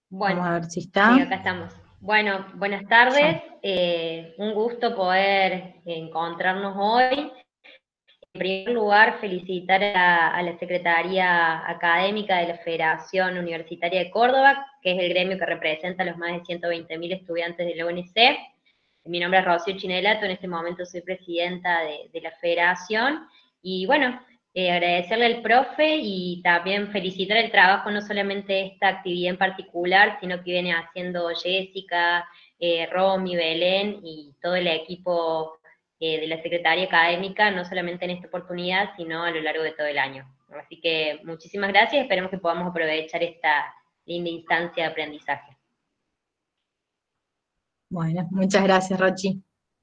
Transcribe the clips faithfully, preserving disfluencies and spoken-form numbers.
Vamos Bueno, a ver si sí, está. acá estamos. Bueno, buenas Ya. tardes. Eh, un gusto poder encontrarnos hoy. En primer lugar, felicitar a, a la Secretaría Académica de la Federación Universitaria de Córdoba, que es el gremio que representa a los más de ciento veinte mil estudiantes de la U N C. Mi nombre es Rocío Chinelato, en este momento soy presidenta de, de la federación. Y bueno, eh, agradecerle al profe y también felicitar el trabajo, no solamente esta actividad en particular, sino que viene haciendo Jessica, eh, Romy, Belén y todo el equipo eh, de la Secretaría Académica, no solamente en esta oportunidad, sino a lo largo de todo el año. Así que muchísimas gracias, esperemos que podamos aprovechar esta linda instancia de aprendizaje. Bueno, muchas gracias, Rochi.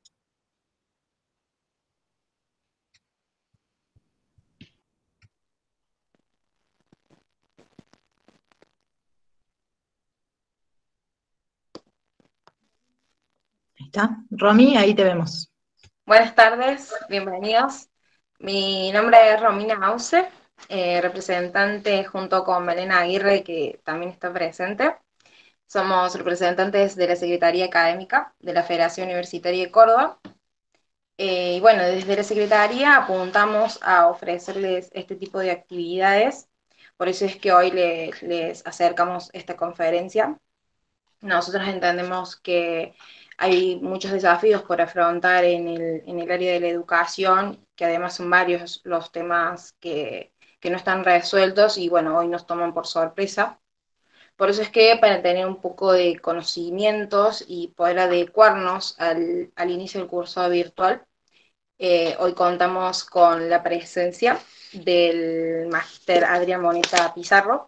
Ahí está. Romy, ahí te vemos. Buenas tardes, bienvenidos. Mi nombre es Romina Auce, eh, representante junto con Belén Aguirre, que también está presente. Somos representantes de la Secretaría Académica de la Federación Universitaria de Córdoba. Eh, y bueno, desde la Secretaría apuntamos a ofrecerles este tipo de actividades, por eso es que hoy les, les acercamos esta conferencia. Nosotros entendemos que hay muchos desafíos por afrontar en el, en el área de la educación, que además son varios los temas que, que no están resueltos y bueno, hoy nos toman por sorpresa. Por eso es que para tener un poco de conocimientos y poder adecuarnos al, al inicio del curso virtual, eh, hoy contamos con la presencia del magíster Adrián Moneta Pizarro,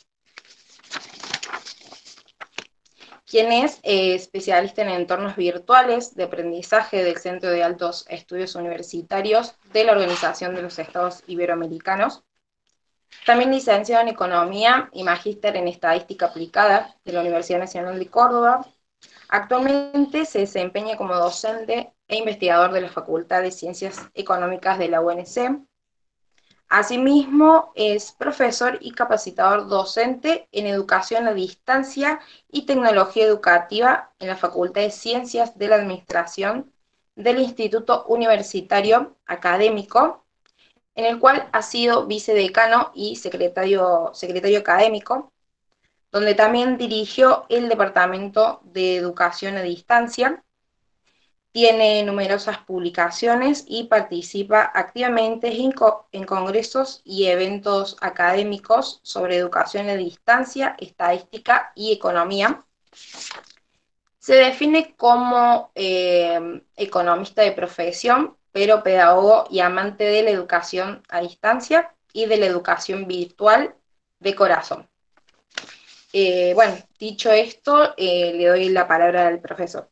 quien es eh, especialista en entornos virtuales de aprendizaje del Centro de Altos Estudios Universitarios de la Organización de los Estados Iberoamericanos. También licenciado en Economía y magíster en Estadística Aplicada de la Universidad Nacional de Córdoba. Actualmente se desempeña como docente e investigador de la Facultad de Ciencias Económicas de la U N C. Asimismo, es profesor y capacitador docente en educación a distancia y tecnología educativa en la Facultad de Ciencias de la Administración del Instituto Universitario Académico, en el cual ha sido vicedecano y secretario, secretario académico, donde también dirigió el Departamento de Educación a Distancia. Tiene numerosas publicaciones y participa activamente en, co en congresos y eventos académicos sobre educación a distancia, estadística y economía. Se define como eh, economista de profesión, pero pedagogo y amante de la educación a distancia y de la educación virtual de corazón. Eh, bueno, dicho esto, eh, le doy la palabra al profesor.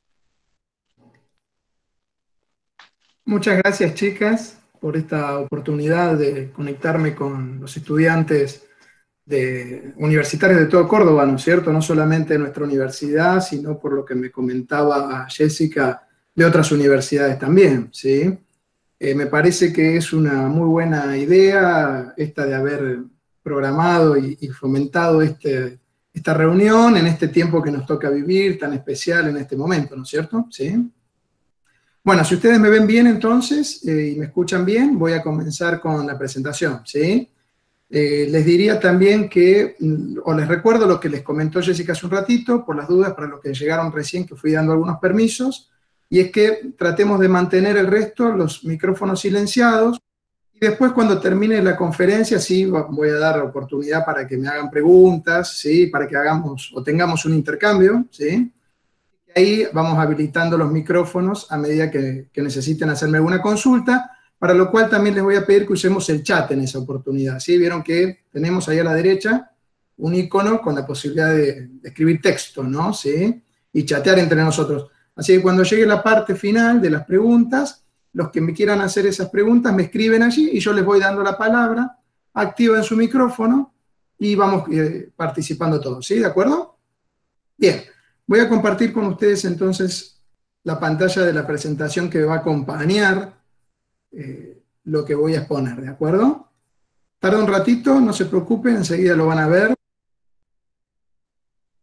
Muchas gracias, chicas, por esta oportunidad de conectarme con los estudiantes de, universitarios de todo Córdoba, ¿no es cierto? No solamente de nuestra universidad, sino por lo que me comentaba Jessica, de otras universidades también, ¿sí? Eh, me parece que es una muy buena idea esta de haber programado y, y fomentado este, esta reunión en este tiempo que nos toca vivir, tan especial en este momento, ¿no es cierto? ¿Sí? Bueno, si ustedes me ven bien entonces eh, y me escuchan bien, voy a comenzar con la presentación, ¿sí? Eh, les diría también que, o les recuerdo lo que les comentó Jessica hace un ratito, por las dudas para los que llegaron recién, que fui dando algunos permisos, y es que tratemos de mantener el resto, los micrófonos silenciados, y después cuando termine la conferencia, sí, voy a dar oportunidad para que me hagan preguntas, ¿sí? Para que hagamos o tengamos un intercambio, ¿sí? Ahí vamos habilitando los micrófonos a medida que, que necesiten hacerme alguna consulta, para lo cual también les voy a pedir que usemos el chat en esa oportunidad, ¿sí? Vieron que tenemos ahí a la derecha un icono con la posibilidad de, de escribir texto, ¿no? ¿Sí? Y chatear entre nosotros. Así que cuando llegue la parte final de las preguntas, los que me quieran hacer esas preguntas me escriben allí y yo les voy dando la palabra, activan su micrófono y vamos eh, participando todos, ¿sí? ¿De acuerdo? Bien. Voy a compartir con ustedes entonces la pantalla de la presentación que va a acompañar eh, lo que voy a exponer, ¿de acuerdo? Tarda un ratito, no se preocupen, enseguida lo van a ver.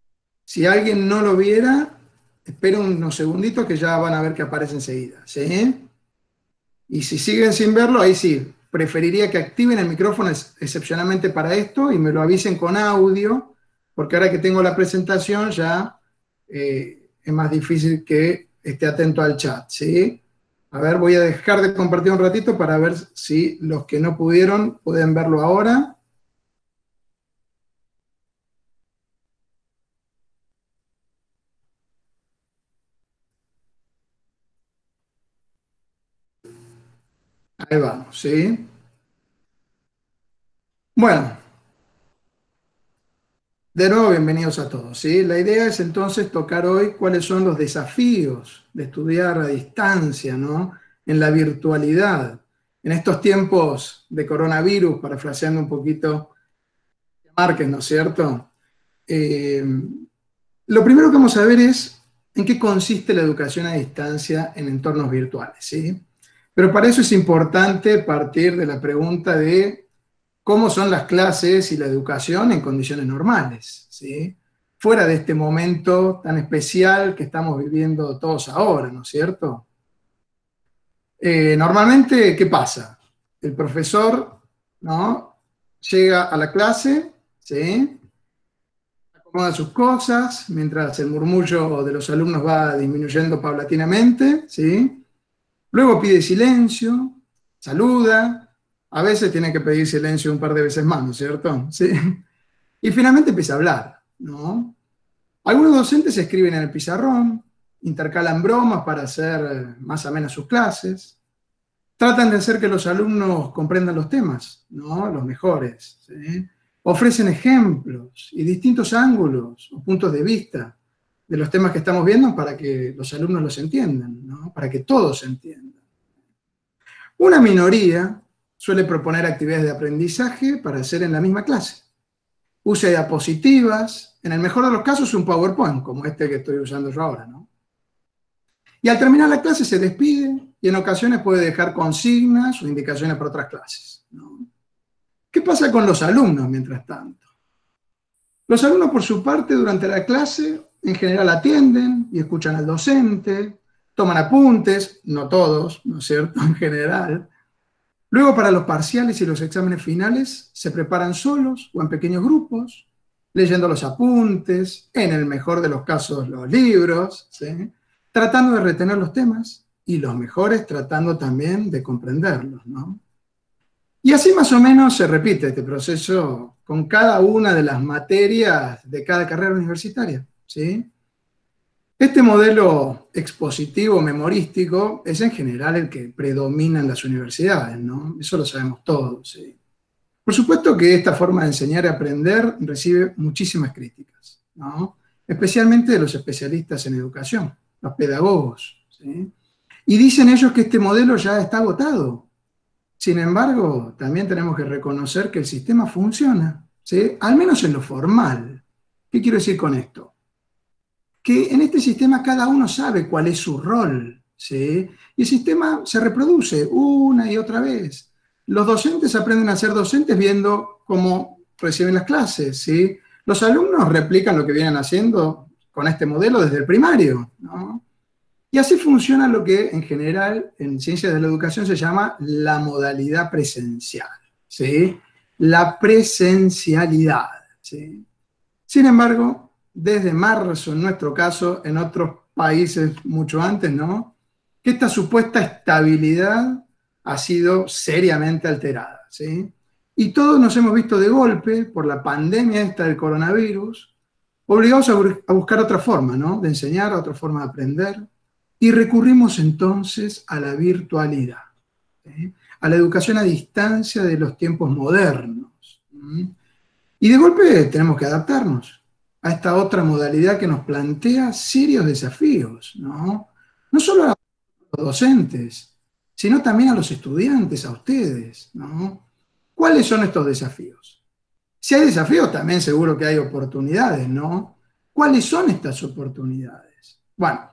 Si alguien no lo viera, espero unos segunditos que ya van a ver que aparece enseguida, ¿sí? Y si siguen sin verlo, ahí sí, preferiría que activen el micrófono ex- excepcionalmente para esto y me lo avisen con audio, porque ahora que tengo la presentación ya eh, es más difícil que esté atento al chat, ¿sí? A ver, voy a dejar de compartir un ratito para ver si los que no pudieron pueden verlo ahora. Ahí vamos, ¿sí? Bueno, de nuevo bienvenidos a todos, ¿sí? La idea es entonces tocar hoy cuáles son los desafíos de estudiar a distancia, ¿no? En la virtualidad, en estos tiempos de coronavirus, parafraseando un poquito Márquez, ¿no es cierto? Eh, lo primero que vamos a ver es en qué consiste la educación a distancia en entornos virtuales, ¿sí? Pero para eso es importante partir de la pregunta de cómo son las clases y la educación en condiciones normales, ¿sí? Fuera de este momento tan especial que estamos viviendo todos ahora, ¿no es cierto? Eh, normalmente, ¿qué pasa? El profesor, ¿no? Llega a la clase, ¿sí? Acomoda sus cosas, mientras el murmullo de los alumnos va disminuyendo paulatinamente, ¿sí? Luego pide silencio, saluda, a veces tiene que pedir silencio un par de veces más, ¿no es cierto? ¿Sí? Y finalmente empieza a hablar, ¿no? Algunos docentes escriben en el pizarrón, intercalan bromas para hacer más amenas sus clases, tratan de hacer que los alumnos comprendan los temas, ¿no? Los mejores, ¿sí? Ofrecen ejemplos y distintos ángulos o puntos de vista de los temas que estamos viendo para que los alumnos los entiendan, ¿no? Para que todos entiendan. Una minoría suele proponer actividades de aprendizaje para hacer en la misma clase. Usa diapositivas, en el mejor de los casos un PowerPoint, como este que estoy usando yo ahora, ¿no? Y al terminar la clase se despide y en ocasiones puede dejar consignas o indicaciones para otras clases, ¿no? ¿Qué pasa con los alumnos mientras tanto? Los alumnos, por su parte, durante la clase, en general atienden y escuchan al docente, toman apuntes, no todos, ¿no es cierto?, en general. Luego, para los parciales y los exámenes finales, se preparan solos o en pequeños grupos, leyendo los apuntes, en el mejor de los casos los libros, ¿sí? Tratando de retener los temas y los mejores tratando también de comprenderlos, ¿no? Y así más o menos se repite este proceso con cada una de las materias de cada carrera universitaria, ¿sí? Este modelo expositivo memorístico es en general el que predomina en las universidades, ¿no? Eso lo sabemos todos, ¿sí? Por supuesto que esta forma de enseñar y aprender recibe muchísimas críticas, ¿no? Especialmente de los especialistas en educación, los pedagogos, ¿sí? Y dicen ellos que este modelo ya está agotado. Sin embargo, también tenemos que reconocer que el sistema funciona, ¿sí? Al menos en lo formal. ¿Qué quiero decir con esto? Que en este sistema cada uno sabe cuál es su rol, ¿sí? Y el sistema se reproduce una y otra vez. Los docentes aprenden a ser docentes viendo cómo reciben las clases, ¿sí? Los alumnos replican lo que vienen haciendo con este modelo desde el primario, ¿no? Y así funciona lo que en general en ciencias de la educación se llama la modalidad presencial, ¿sí? La presencialidad, ¿sí? Sin embargo, desde marzo, en nuestro caso, en otros países mucho antes, ¿no?, que esta supuesta estabilidad ha sido seriamente alterada, ¿sí? Y todos nos hemos visto de golpe, por la pandemia esta del coronavirus, obligados a, bu a buscar otra forma, ¿no?, de enseñar, otra forma de aprender, y recurrimos entonces a la virtualidad, ¿sí?, a la educación a distancia de los tiempos modernos, ¿sí? Y de golpe tenemos que adaptarnos a esta otra modalidad que nos plantea serios desafíos, ¿no? No solo a los docentes, sino también a los estudiantes, a ustedes, ¿no? ¿Cuáles son estos desafíos? Si hay desafíos, también seguro que hay oportunidades, ¿no? ¿Cuáles son estas oportunidades? Bueno,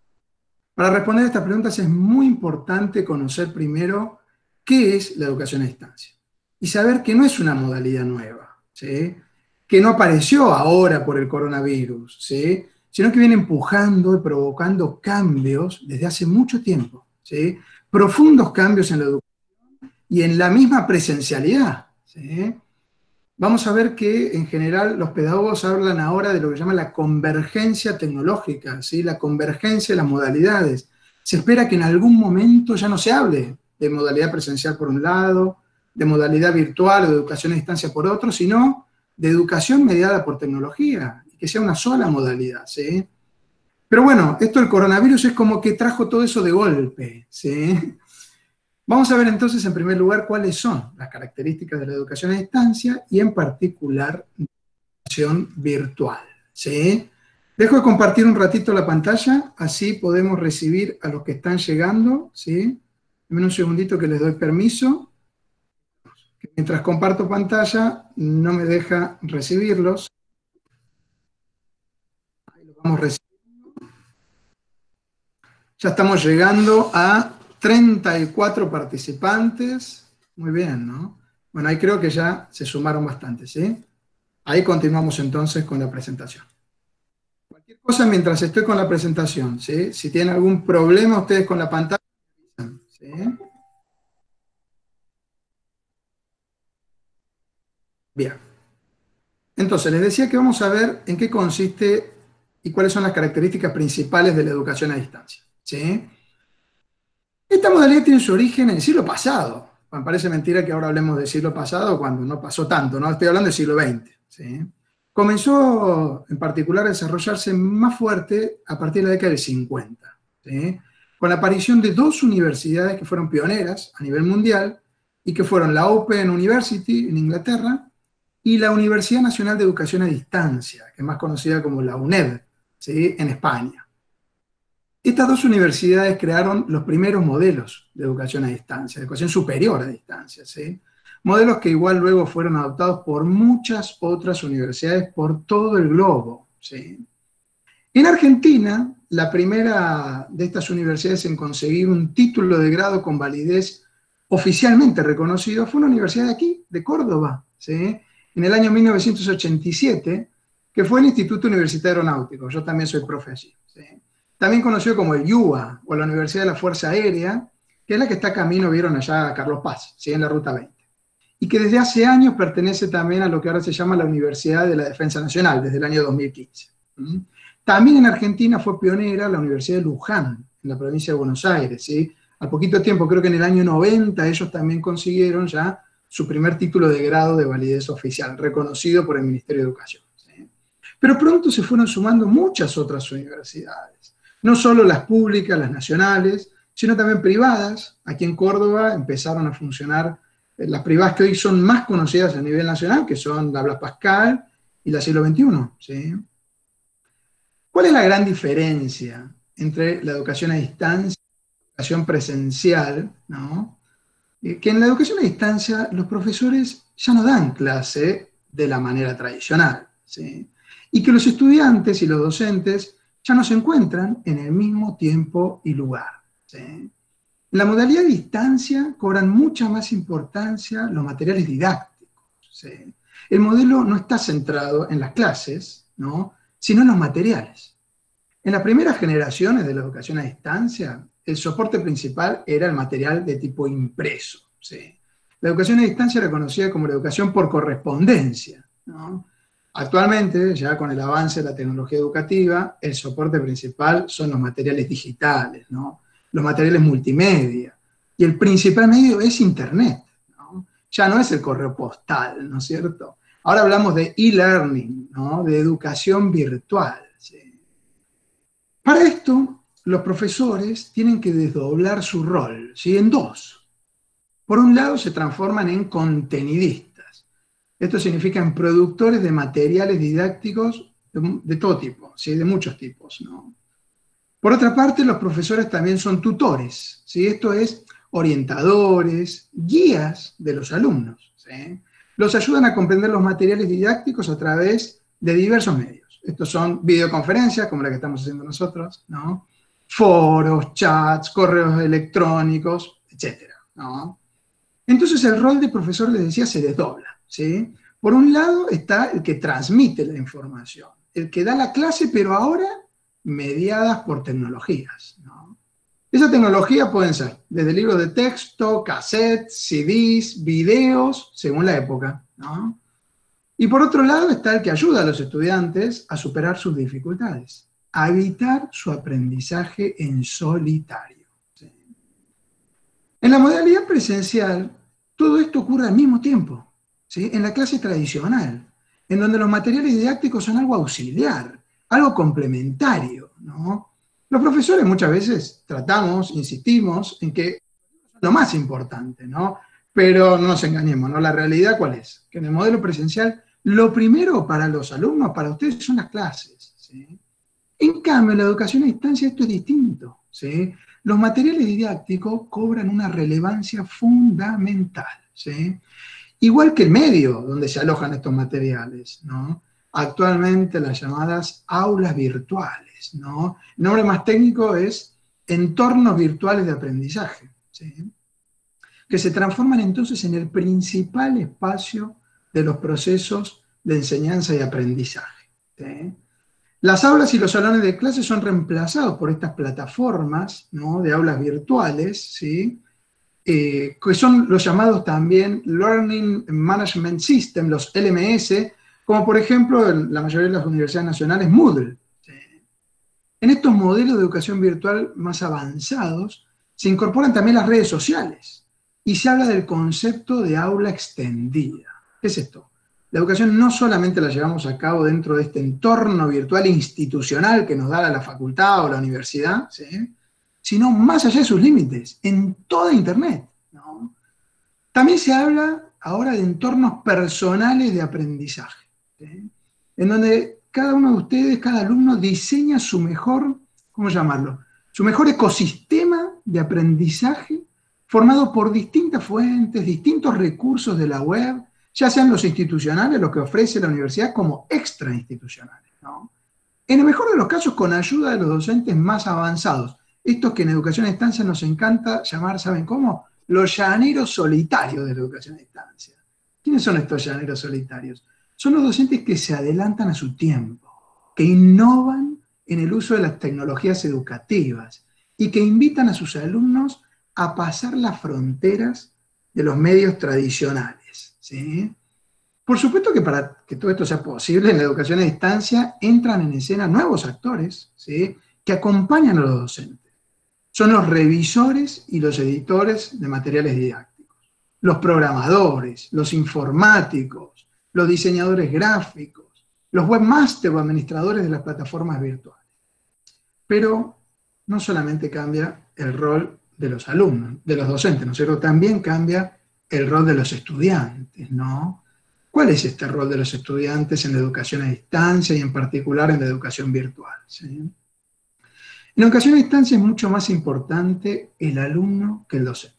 para responder a estas preguntas es muy importante conocer primero qué es la educación a distancia y saber que no es una modalidad nueva, ¿sí?, que no apareció ahora por el coronavirus, ¿sí? Sino que viene empujando y provocando cambios desde hace mucho tiempo, ¿sí? Profundos cambios en la educación y en la misma presencialidad, ¿sí? Vamos a ver que en general los pedagogos hablan ahora de lo que llaman la convergencia tecnológica, ¿sí? La convergencia de las modalidades. Se espera que en algún momento ya no se hable de modalidad presencial por un lado, de modalidad virtual o de educación a distancia por otro, sino de educación mediada por tecnología, que sea una sola modalidad, ¿sí? Pero bueno, esto del coronavirus es como que trajo todo eso de golpe, ¿sí? Vamos a ver entonces en primer lugar cuáles son las características de la educación a distancia y en particular la educación virtual, ¿sí? Dejo de compartir un ratito la pantalla, así podemos recibir a los que están llegando, ¿sí? Dame un segundito que les doy permiso. Mientras comparto pantalla, no me deja recibirlos. Ahí los vamos recibiendo. Ya estamos llegando a treinta y cuatro participantes. Muy bien, ¿no? Bueno, ahí creo que ya se sumaron bastante, ¿sí? Ahí continuamos entonces con la presentación. Cualquier cosa mientras estoy con la presentación, ¿sí? Si tienen algún problema ustedes con la pantalla, ¿sí? Bien. Entonces, les decía que vamos a ver en qué consiste y cuáles son las características principales de la educación a distancia, ¿sí? Esta modalidad tiene su origen en el siglo pasado. Me parece mentira que ahora hablemos del siglo pasado cuando no pasó tanto, ¿no? Estoy hablando del siglo veinte, ¿sí? Comenzó en particular a desarrollarse más fuerte a partir de la década del cincuenta, ¿sí? Con la aparición de dos universidades que fueron pioneras a nivel mundial y que fueron la Open University en Inglaterra y la Universidad Nacional de Educación a Distancia, que es más conocida como la UNED, ¿sí? En España. Estas dos universidades crearon los primeros modelos de educación a distancia, de educación superior a distancia, ¿sí? Modelos que igual luego fueron adoptados por muchas otras universidades por todo el globo, ¿sí? En Argentina, la primera de estas universidades en conseguir un título de grado con validez oficialmente reconocido fue una universidad de aquí, de Córdoba, ¿sí? En el año mil novecientos ochenta y siete, que fue el Instituto Universitario Aeronáutico. Yo también soy profe allí, ¿sí? También conocido como el U A A, o la Universidad de la Fuerza Aérea, que es la que está camino, vieron allá a Carlos Paz, ¿sí? En la Ruta veinte. Y que desde hace años pertenece también a lo que ahora se llama la Universidad de la Defensa Nacional, desde el año dos mil quince. ¿Mm? También en Argentina fue pionera la Universidad de Luján, en la provincia de Buenos Aires, ¿sí? Al poquito tiempo, creo que en el año noventa, ellos también consiguieron ya su primer título de grado de validez oficial, reconocido por el Ministerio de Educación, ¿sí? Pero pronto se fueron sumando muchas otras universidades, no solo las públicas, las nacionales, sino también privadas. Aquí en Córdoba empezaron a funcionar las privadas que hoy son más conocidas a nivel nacional, que son la Blas Pascal y la Siglo veintiuno, ¿sí? ¿Cuál es la gran diferencia entre la educación a distancia y la educación presencial, ¿no? Que en la educación a distancia los profesores ya no dan clase de la manera tradicional, ¿sí? Y que los estudiantes y los docentes ya no se encuentran en el mismo tiempo y lugar, ¿sí? En la modalidad de distancia cobran mucha más importancia los materiales didácticos, ¿sí? El modelo no está centrado en las clases, ¿no? Sino en los materiales. En las primeras generaciones de la educación a distancia, el soporte principal era el material de tipo impreso, ¿sí? La educación a distancia era conocida como la educación por correspondencia, ¿no? Actualmente, ya con el avance de la tecnología educativa, el soporte principal son los materiales digitales, ¿no? Los materiales multimedia, y el principal medio es Internet, ¿no? Ya no es el correo postal, ¿no es cierto? Ahora hablamos de e-learning, ¿no? De educación virtual, ¿sí? Para esto, los profesores tienen que desdoblar su rol, ¿sí? En dos. Por un lado, se transforman en contenidistas. Esto significa en productores de materiales didácticos de, de todo tipo, ¿sí? De muchos tipos, ¿no? Por otra parte, los profesores también son tutores, ¿sí? Esto es, orientadores, guías de los alumnos, ¿sí? Los ayudan a comprender los materiales didácticos a través de diversos medios. Estos son videoconferencias, como la que estamos haciendo nosotros, ¿no? Foros, chats, correos electrónicos, etcétera, ¿no? Entonces el rol de profesor, les decía, se desdobla, ¿sí? Por un lado está el que transmite la información, el que da la clase, pero ahora mediadas por tecnologías, ¿no? Esas tecnologías pueden ser desde libros de texto, cassettes, C Ds, videos, según la época, ¿no? Y por otro lado está el que ayuda a los estudiantes a superar sus dificultades, a evitar su aprendizaje en solitario, ¿sí? En la modalidad presencial, todo esto ocurre al mismo tiempo, ¿sí? En la clase tradicional, en donde los materiales didácticos son algo auxiliar, algo complementario, ¿no? Los profesores muchas veces tratamos, insistimos en que es lo más importante, ¿no? Pero no nos engañemos, ¿no? La realidad, ¿cuál es? Que en el modelo presencial, lo primero para los alumnos, para ustedes, son las clases, ¿sí? En cambio, en la educación a distancia esto es distinto, ¿sí? Los materiales didácticos cobran una relevancia fundamental, ¿sí? Igual que el medio donde se alojan estos materiales, ¿no? Actualmente las llamadas aulas virtuales, ¿no? El nombre más técnico es entornos virtuales de aprendizaje, ¿sí? Que se transforman entonces en el principal espacio de los procesos de enseñanza y aprendizaje, ¿sí? Las aulas y los salones de clase son reemplazados por estas plataformas, ¿no? De aulas virtuales, ¿sí? Eh, que son los llamados también Learning Management System, los L M S, como por ejemplo en la mayoría de las universidades nacionales Moodle, ¿sí? En estos modelos de educación virtual más avanzados se incorporan también las redes sociales y se habla del concepto de aula extendida. ¿Qué es esto? La educación no solamente la llevamos a cabo dentro de este entorno virtual institucional que nos da la facultad o la universidad, ¿sí? Sino más allá de sus límites, en toda Internet, ¿no? También se habla ahora de entornos personales de aprendizaje, ¿sí? En donde cada uno de ustedes, cada alumno, diseña su mejor, ¿cómo llamarlo? Su mejor ecosistema de aprendizaje formado por distintas fuentes, distintos recursos de la web, ya sean los institucionales, los que ofrece la universidad, como extrainstitucionales, ¿no? En el mejor de los casos, con ayuda de los docentes más avanzados, estos que en educación a distancia nos encanta llamar, ¿saben cómo? Los llaneros solitarios de la educación a distancia. ¿Quiénes son estos llaneros solitarios? Son los docentes que se adelantan a su tiempo, que innovan en el uso de las tecnologías educativas y que invitan a sus alumnos a pasar las fronteras de los medios tradicionales, ¿sí? Por supuesto que para que todo esto sea posible en la educación a distancia entran en escena nuevos actores, ¿sí? Que acompañan a los docentes. Son los revisores y los editores de materiales didácticos, los programadores, los informáticos, los diseñadores gráficos, los webmasters o administradores de las plataformas virtuales. Pero no solamente cambia el rol de los alumnos, de los docentes, ¿no es cierto? También cambia el rol de los estudiantes, ¿no? ¿Cuál es este rol de los estudiantes en la educación a distancia y en particular en la educación virtual, ¿sí? En educación a distancia es mucho más importante el alumno que el docente.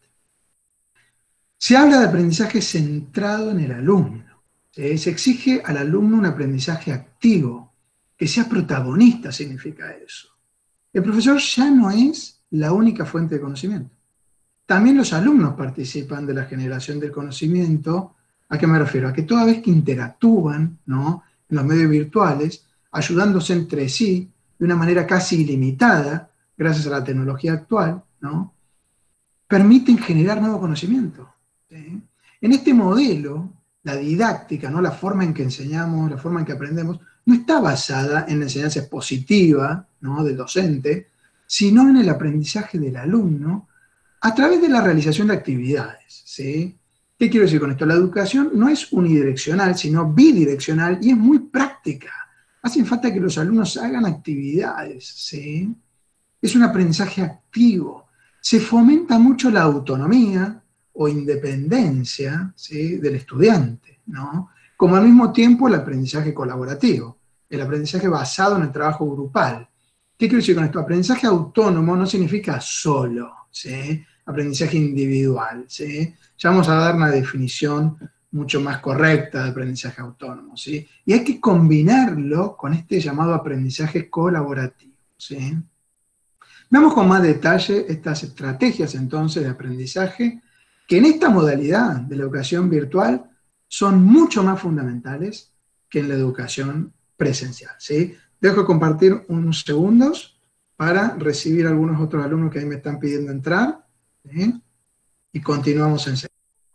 Se habla de aprendizaje centrado en el alumno, ¿sí? Se exige al alumno un aprendizaje activo, que sea protagonista significa eso. El profesor ya no es la única fuente de conocimiento. También los alumnos participan de la generación del conocimiento. ¿A qué me refiero? A que toda vez que interactúan, ¿no? En los medios virtuales, ayudándose entre sí de una manera casi ilimitada, gracias a la tecnología actual, ¿no? Permiten generar nuevo conocimiento, ¿sí? En este modelo, la didáctica, ¿no? La forma en que enseñamos, la forma en que aprendemos, no está basada en la enseñanza expositiva, ¿no? Del docente, sino en el aprendizaje del alumno a través de la realización de actividades, ¿sí? ¿Qué quiero decir con esto? La educación no es unidireccional, sino bidireccional y es muy práctica. Hacen falta que los alumnos hagan actividades, ¿sí? Es un aprendizaje activo. Se fomenta mucho la autonomía o independencia, ¿sí? Del estudiante, ¿no? Como al mismo tiempo el aprendizaje colaborativo, el aprendizaje basado en el trabajo grupal. ¿Qué quiero decir con esto? Aprendizaje autónomo no significa solo, ¿sí? Aprendizaje individual, ¿sí? Ya vamos a dar una definición mucho más correcta de aprendizaje autónomo, ¿sí? Y hay que combinarlo con este llamado aprendizaje colaborativo, ¿sí? Veamos con más detalle estas estrategias entonces de aprendizaje que en esta modalidad de la educación virtual son mucho más fundamentales que en la educación presencial, ¿sí? Dejo de compartir unos segundos para recibir a algunos otros alumnos que ahí me están pidiendo entrar, ¿sí? Y continuamos enseguida.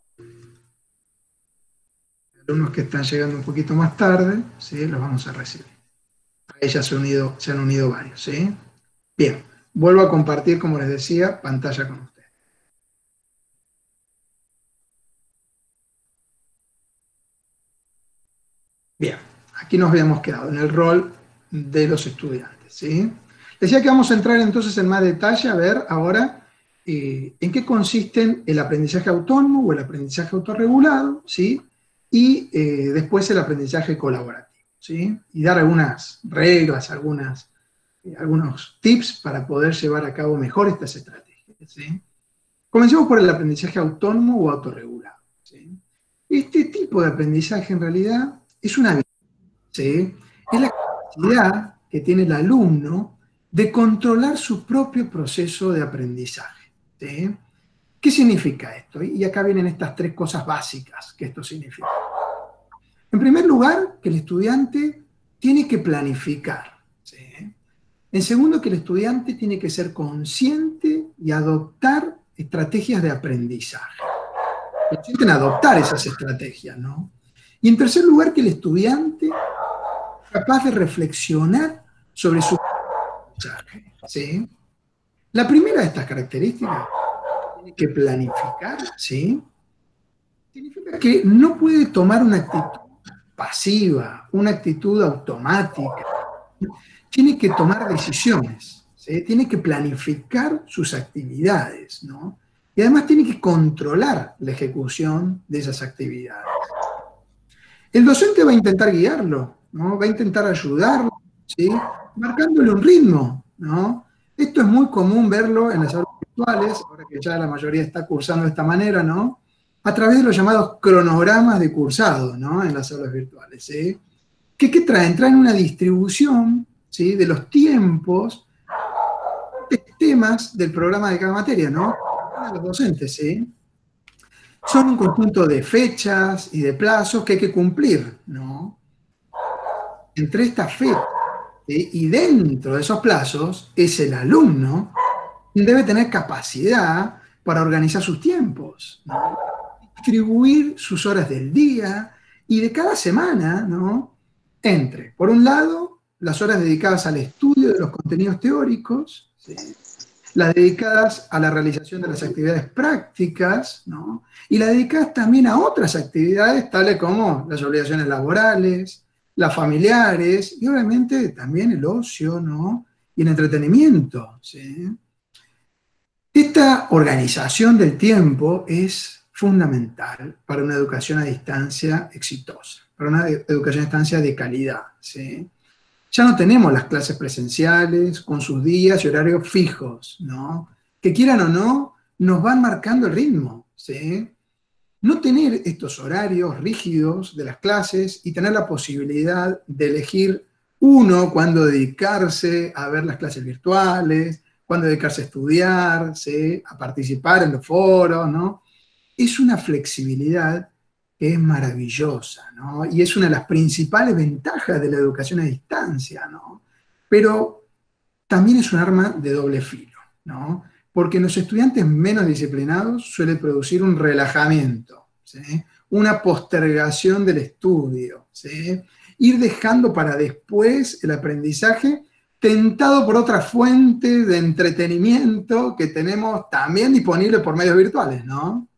Alumnos que están llegando un poquito más tarde, ¿sí? Los vamos a recibir. Ahí ya se, unido, se han unido varios, ¿sí? Bien, vuelvo a compartir, como les decía, pantalla con ustedes. Bien, aquí nos habíamos quedado en el rol de los estudiantes, ¿sí? Decía que vamos a entrar entonces en más detalle a ver ahora eh, en qué consisten el aprendizaje autónomo o el aprendizaje autorregulado, ¿sí? Y eh, después el aprendizaje colaborativo, ¿sí? Y dar algunas reglas, algunas, eh, algunos tips para poder llevar a cabo mejor estas estrategias, ¿sí? Comencemos por el aprendizaje autónomo o autorregulado, ¿sí? Este tipo de aprendizaje en realidad es una habilidad, ¿sí? Es la capacidad que tiene el alumno de controlar su propio proceso de aprendizaje, ¿sí? ¿Qué significa esto? Y acá vienen estas tres cosas básicas que esto significa. En primer lugar, que el estudiante tiene que planificar, ¿sí? En segundo, que el estudiante tiene que ser consciente y adoptar estrategias de aprendizaje. Consciente en adoptar esas estrategias, ¿no? Y en tercer lugar, que el estudiante es capaz de reflexionar sobre su aprendizaje, ¿sí? La primera de estas características, tiene que planificar, ¿sí? Significa que no puede tomar una actitud pasiva, una actitud automática. Tiene que tomar decisiones, ¿sí? Tiene que planificar sus actividades, ¿no? Y además tiene que controlar la ejecución de esas actividades. El docente va a intentar guiarlo, ¿no? Va a intentar ayudarlo, ¿sí? Marcándole un ritmo, ¿no? Esto es muy común verlo en las aulas virtuales, ahora que ya la mayoría está cursando de esta manera, ¿no? A través de los llamados cronogramas de cursado, ¿no? En las aulas virtuales, ¿sí? ¿Qué, qué traen? Traen una distribución, ¿sí? De los tiempos, de temas del programa de cada materia, ¿no? Para los docentes, ¿sí? Son un conjunto de fechas y de plazos que hay que cumplir, ¿no? Entre estas fechas, ¿sí? Y dentro de esos plazos es el alumno quien debe tener capacidad para organizar sus tiempos, ¿no? Distribuir sus horas del día y de cada semana, ¿no? Entre, por un lado, las horas dedicadas al estudio de los contenidos teóricos, ¿sí? Las dedicadas a la realización de las actividades prácticas, ¿no? Y las dedicadas también a otras actividades, tales como las obligaciones laborales, las familiares, y obviamente también el ocio, ¿no? Y el entretenimiento, ¿sí? Esta organización del tiempo es fundamental para una educación a distancia exitosa, para una educación a distancia de calidad, ¿sí? Ya no tenemos las clases presenciales con sus días y horarios fijos, ¿no? Que quieran o no, nos van marcando el ritmo, ¿sí? No tener estos horarios rígidos de las clases y tener la posibilidad de elegir uno cuándo dedicarse a ver las clases virtuales, cuándo dedicarse a estudiar, ¿sí? A participar en los foros, ¿no? Es una flexibilidad que es maravillosa, ¿no? Y es una de las principales ventajas de la educación a distancia, ¿no? Pero también es un arma de doble filo, ¿no? Porque en los estudiantes menos disciplinados suele producir un relajamiento, ¿sí? Una postergación del estudio, ¿sí? Ir dejando para después el aprendizaje tentado por otras fuentes de entretenimiento que tenemos también disponibles por medios virtuales, ¿no?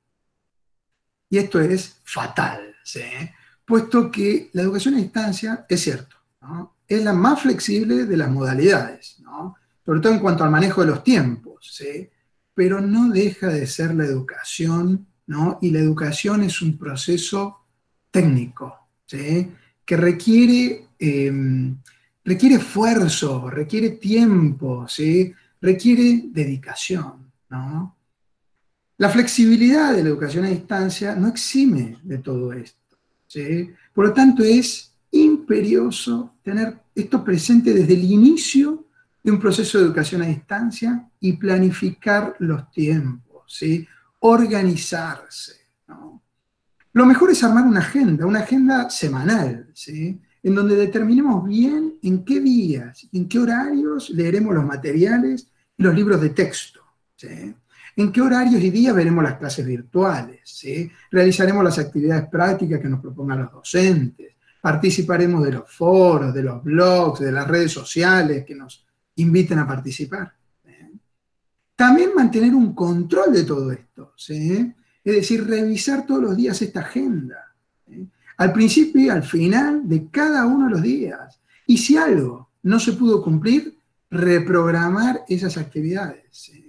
Y esto es fatal, ¿sí? Puesto que la educación a distancia, es cierto, ¿no? Es la más flexible de las modalidades, ¿no? Sobre todo en cuanto al manejo de los tiempos, ¿sí? Pero no deja de ser la educación, ¿no? Y la educación es un proceso técnico, ¿sí? Que requiere, eh, requiere esfuerzo, requiere tiempo, ¿sí? Requiere dedicación, ¿no? La flexibilidad de la educación a distancia no exime de todo esto, ¿sí? Por lo tanto, es imperioso tener esto presente desde el inicio de un proceso de educación a distancia y planificar los tiempos, ¿sí? Organizarse, ¿no? Lo mejor es armar una agenda, una agenda semanal, ¿sí? En donde determinemos bien en qué días, en qué horarios leeremos los materiales y los libros de texto, ¿sí? En qué horarios y días veremos las clases virtuales, ¿sí? Realizaremos las actividades prácticas que nos propongan los docentes, participaremos de los foros, de los blogs, de las redes sociales que nos inviten a participar, ¿sí? También mantener un control de todo esto, ¿sí? Es decir, revisar todos los días esta agenda, ¿sí? Al principio y al final de cada uno de los días. Y si algo no se pudo cumplir, reprogramar esas actividades, ¿sí?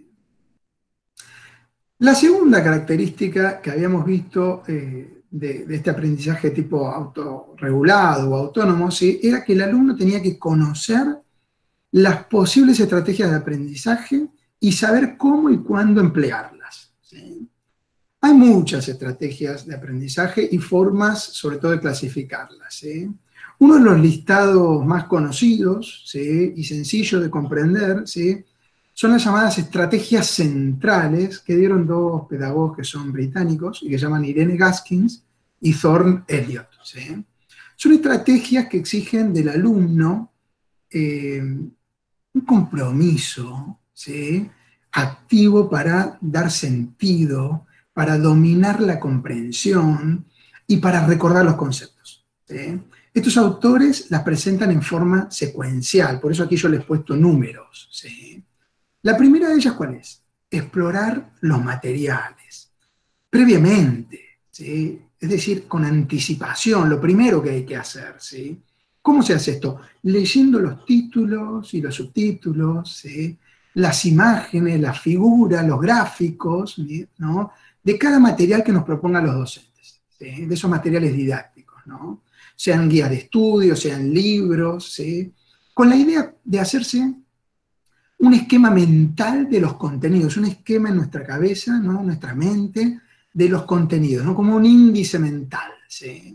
La segunda característica que habíamos visto eh, de, de este aprendizaje tipo autorregulado o autónomo, ¿sí? Era que el alumno tenía que conocer las posibles estrategias de aprendizaje y saber cómo y cuándo emplearlas, ¿sí? Hay muchas estrategias de aprendizaje y formas, sobre todo, de clasificarlas, ¿sí? Uno de los listados más conocidos, ¿sí? Y sencillos de comprender, ¿sí? Son las llamadas estrategias centrales que dieron dos pedagogos que son británicos y que se llaman Irene Gaskins y Thorne Eliot, ¿sí? Son estrategias que exigen del alumno eh, un compromiso, ¿sí? Activo para dar sentido, para dominar la comprensión y para recordar los conceptos, ¿sí? Estos autores las presentan en forma secuencial, por eso aquí yo les he puesto números, ¿sí? La primera de ellas, ¿cuál es? Explorar los materiales, previamente, ¿sí? Es decir, con anticipación, lo primero que hay que hacer, ¿sí? ¿Cómo se hace esto? Leyendo los títulos y los subtítulos, ¿sí? Las imágenes, las figuras, los gráficos, ¿no? De cada material que nos propongan los docentes, ¿sí? De esos materiales didácticos, ¿no? Sean guías de estudio, sean libros, ¿sí? Con la idea de hacerse un esquema mental de los contenidos, un esquema en nuestra cabeza, ¿no? En nuestra mente, de los contenidos, ¿no? Como un índice mental, ¿sí?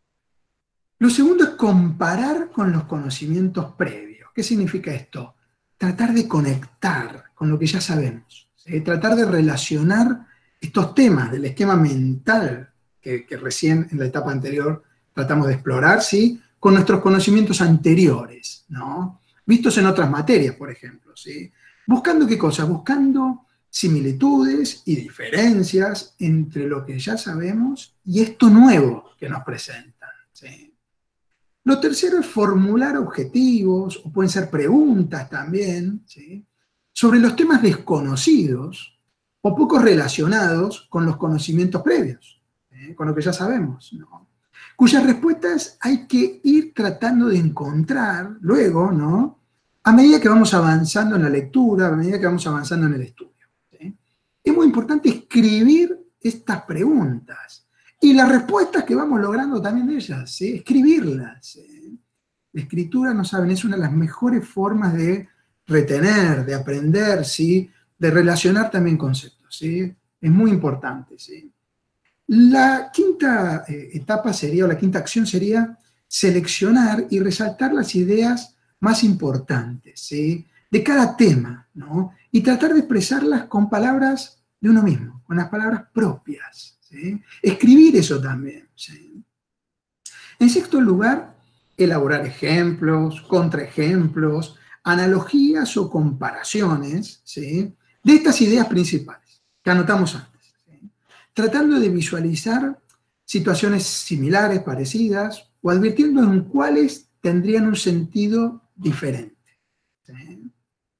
Lo segundo es comparar con los conocimientos previos. ¿Qué significa esto? Tratar de conectar con lo que ya sabemos, ¿sí? Tratar de relacionar estos temas del esquema mental que, que recién en la etapa anterior tratamos de explorar, ¿sí? Con nuestros conocimientos anteriores, ¿no? Vistos en otras materias, por ejemplo, ¿sí? ¿Buscando qué cosa? Buscando similitudes y diferencias entre lo que ya sabemos y esto nuevo que nos presentan, ¿sí? Lo tercero es formular objetivos, o pueden ser preguntas también, ¿sí? Sobre los temas desconocidos o poco relacionados con los conocimientos previos, ¿sí? Con lo que ya sabemos, ¿no? Cuyas respuestas hay que ir tratando de encontrar luego, ¿no? A medida que vamos avanzando en la lectura, a medida que vamos avanzando en el estudio, ¿sí? Es muy importante escribir estas preguntas y las respuestas que vamos logrando también de ellas, ¿sí? Escribirlas, ¿sí? La escritura, no saben, es una de las mejores formas de retener, de aprender, ¿sí? De relacionar también conceptos, ¿sí? Es muy importante, ¿sí? La quinta eh, etapa sería, o la quinta acción sería seleccionar y resaltar las ideas más importantes, ¿sí? De cada tema, ¿no? Y tratar de expresarlas con palabras de uno mismo, con las palabras propias, ¿sí? Escribir eso también, ¿sí? En sexto lugar, elaborar ejemplos, contraejemplos, analogías o comparaciones, ¿sí? De estas ideas principales que anotamos antes, tratando de visualizar situaciones similares, parecidas, o advirtiendo en cuáles tendrían un sentido diferente, ¿sí?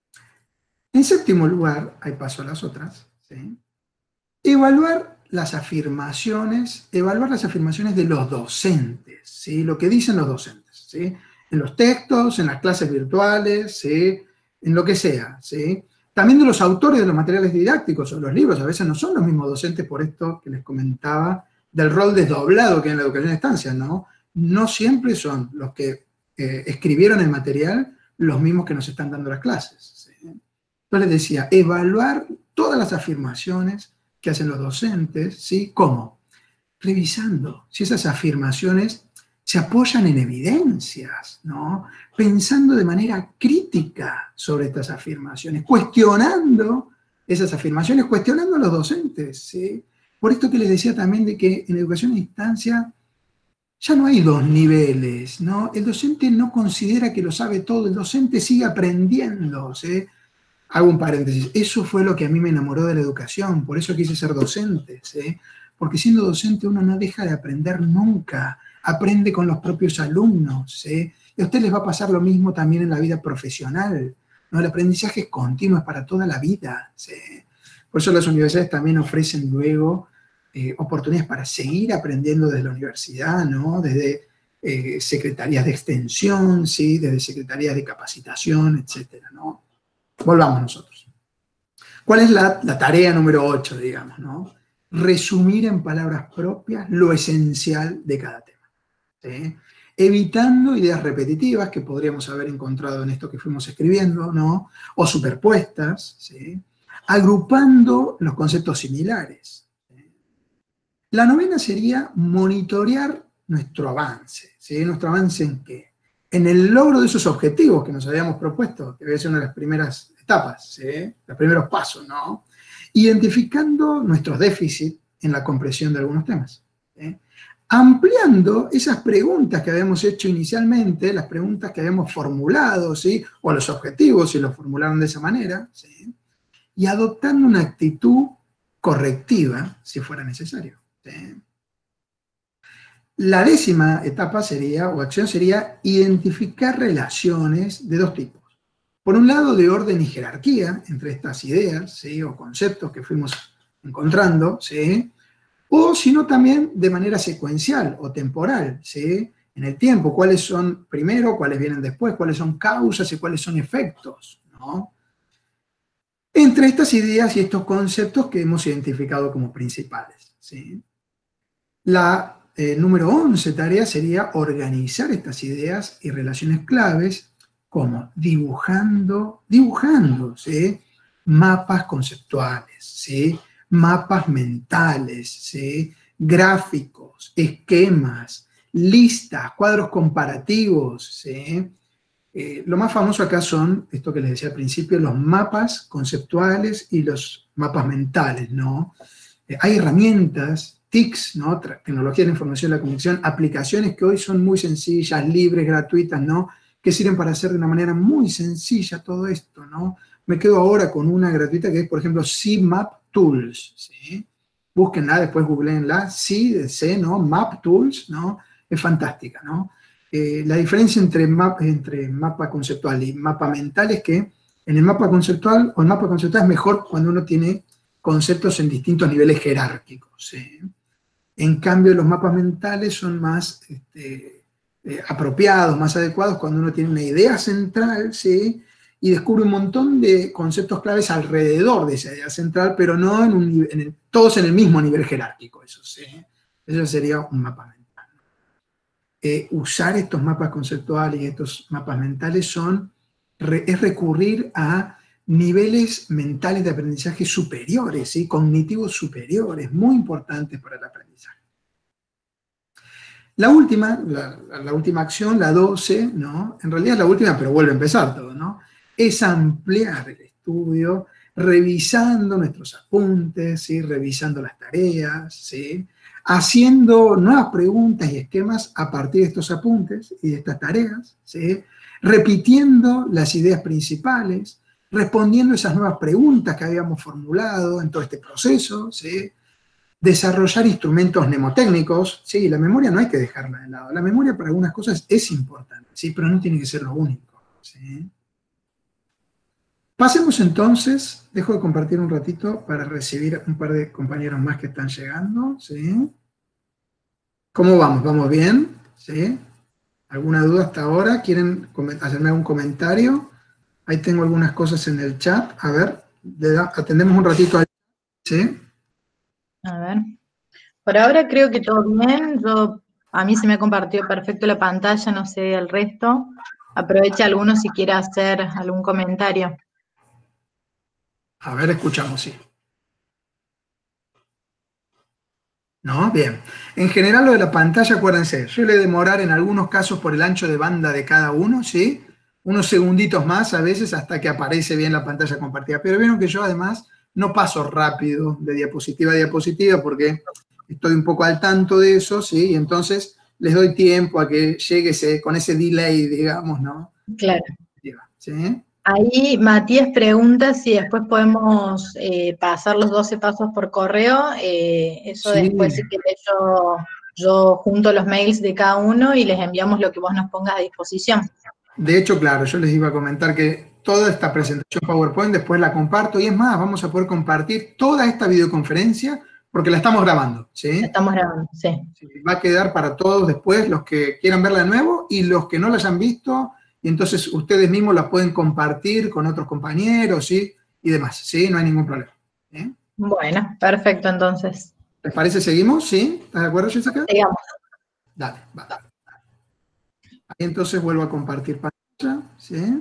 En séptimo lugar, ahí paso a las otras, ¿sí? Evaluar las afirmaciones, evaluar las afirmaciones de los docentes, ¿sí? Lo que dicen los docentes, ¿sí? En los textos, en las clases virtuales, ¿sí? En lo que sea, ¿sí? También de los autores de los materiales didácticos o los libros, a veces no son los mismos docentes, por esto que les comentaba, del rol desdoblado que hay en la educación a distancia, ¿no? No siempre son los que eh, escribieron el material los mismos que nos están dando las clases, ¿sí? Entonces les decía, evaluar todas las afirmaciones que hacen los docentes, ¿sí? ¿Cómo? Revisando si esas afirmaciones se apoyan en evidencias, ¿no? Pensando de manera crítica sobre estas afirmaciones, cuestionando esas afirmaciones, cuestionando a los docentes, ¿sí? Por esto que les decía también de que en educación a distancia ya no hay dos niveles, ¿no? El docente no considera que lo sabe todo, el docente sigue aprendiendo, ¿sí? Hago un paréntesis, eso fue lo que a mí me enamoró de la educación, por eso quise ser docente, ¿sí? Porque siendo docente uno no deja de aprender nunca, aprende con los propios alumnos, ¿sí? Y a ustedes les va a pasar lo mismo también en la vida profesional, ¿no? El aprendizaje es continuo, es para toda la vida, ¿sí? Por eso las universidades también ofrecen luego eh, oportunidades para seguir aprendiendo desde la universidad, ¿no? Desde eh, secretarías de extensión, ¿sí? Desde secretarías de capacitación, etcétera, ¿no? Volvamos nosotros. ¿Cuál es la, la tarea número ocho, digamos, ¿no? Resumir en palabras propias lo esencial de cada tema, ¿sí? Evitando ideas repetitivas que podríamos haber encontrado en esto que fuimos escribiendo, ¿no? O superpuestas, ¿sí? Agrupando los conceptos similares. La novena sería monitorear nuestro avance, ¿sí? ¿Nuestro avance en qué? En el logro de esos objetivos que nos habíamos propuesto, que debe ser una de las primeras etapas, ¿sí? Los primeros pasos, ¿no? Identificando nuestros déficits en la comprensión de algunos temas, ¿sí? Ampliando esas preguntas que habíamos hecho inicialmente, las preguntas que habíamos formulado, ¿sí? O los objetivos, si los formularon de esa manera, ¿sí? Y adoptando una actitud correctiva, si fuera necesario, ¿sí? La décima etapa sería, o acción sería, identificar relaciones de dos tipos. Por un lado, de orden y jerarquía entre estas ideas, ¿sí? O conceptos que fuimos encontrando, ¿sí? O sino también de manera secuencial o temporal, ¿sí? En el tiempo, cuáles son primero, cuáles vienen después, cuáles son causas y cuáles son efectos, ¿no? Entre estas ideas y estos conceptos que hemos identificado como principales, ¿sí? La eh, número once tarea sería organizar estas ideas y relaciones claves como dibujando, dibujando, ¿sí? Mapas conceptuales, ¿sí? Mapas mentales, ¿sí? Gráficos, esquemas, listas, cuadros comparativos, ¿sí? Eh, lo más famoso acá son, esto que les decía al principio, los mapas conceptuales y los mapas mentales, ¿no? Eh, hay herramientas, T I Cs, ¿no? Tecnología de la Información y la Comunicación, aplicaciones que hoy son muy sencillas, libres, gratuitas, ¿no? Que sirven para hacer de una manera muy sencilla todo esto, ¿no? Me quedo ahora con una gratuita que es, por ejemplo, C Map Tools, ¿sí? Búsquenla, después googleenla, C de C, ¿no? Map Tools, ¿no? Es fantástica, ¿no? Eh, la diferencia entre, map, entre mapa conceptual y mapa mental es que en el mapa conceptual, o el mapa conceptual es mejor cuando uno tiene conceptos en distintos niveles jerárquicos, ¿sí? En cambio, los mapas mentales son más este, eh, apropiados, más adecuados cuando uno tiene una idea central, ¿sí? Y descubre un montón de conceptos claves alrededor de esa idea central, pero no en un, en el, todos en el mismo nivel jerárquico, eso, ¿sí? Eso sería un mapa mental. Eh, usar estos mapas conceptuales y estos mapas mentales son, re, es recurrir a niveles mentales de aprendizaje superiores, ¿sí? Cognitivos superiores, muy importantes para el aprendizaje. La última, la, la última acción, la doce, ¿no? En realidad es la última, pero vuelve a empezar todo, ¿no? Es ampliar el estudio, revisando nuestros apuntes, ¿sí? Revisando las tareas, ¿sí? Haciendo nuevas preguntas y esquemas a partir de estos apuntes y de estas tareas, ¿sí? Repitiendo las ideas principales, respondiendo esas nuevas preguntas que habíamos formulado en todo este proceso, ¿sí? Desarrollar instrumentos mnemotécnicos, ¿sí? La memoria no hay que dejarla de lado. La memoria para algunas cosas es importante, ¿sí? Pero no tiene que ser lo único, ¿sí? Pasemos entonces, dejo de compartir un ratito para recibir un par de compañeros más que están llegando, ¿sí? ¿Cómo vamos? ¿Vamos bien? ¿Sí? ¿Alguna duda hasta ahora? ¿Quieren hacerme algún comentario? Ahí tengo algunas cosas en el chat. A ver, atendemos un ratito ahí. ¿Sí? A ver. Por ahora creo que todo bien. Yo, a mí se me ha compartido perfecto la pantalla, no sé el resto. Aprovecha alguno si quiere hacer algún comentario. A ver, escuchamos, sí. ¿No? Bien. En general lo de la pantalla, acuérdense, suele demorar en algunos casos por el ancho de banda de cada uno, ¿sí? Unos segunditos más a veces hasta que aparece bien la pantalla compartida. Pero vieron que yo además no paso rápido de diapositiva a diapositiva porque estoy un poco al tanto de eso, ¿sí? Y entonces les doy tiempo a que llegue ese, con ese delay, digamos, ¿no? Claro. ¿Sí? Ahí Matías pregunta si después podemos eh, pasar los doce pasos por correo. Eh, eso Sí. después, si querés, yo, yo junto los mails de cada uno y les enviamos lo que vos nos pongas a disposición. De hecho, claro, yo les iba a comentar que toda esta presentación PowerPoint después la comparto, y es más, vamos a poder compartir toda esta videoconferencia porque la estamos grabando, ¿sí? La estamos grabando, sí. Sí, va a quedar para todos después, los que quieran verla de nuevo y los que no la hayan visto, y entonces ustedes mismos la pueden compartir con otros compañeros, ¿sí? Y demás, ¿sí? No hay ningún problema. ¿Eh? Bueno, perfecto, entonces. ¿Les parece? ¿Seguimos? ¿Sí? ¿Estás de acuerdo, Jessica? Sigamos. Dale, va. Ahí entonces vuelvo a compartir pantalla, ¿sí?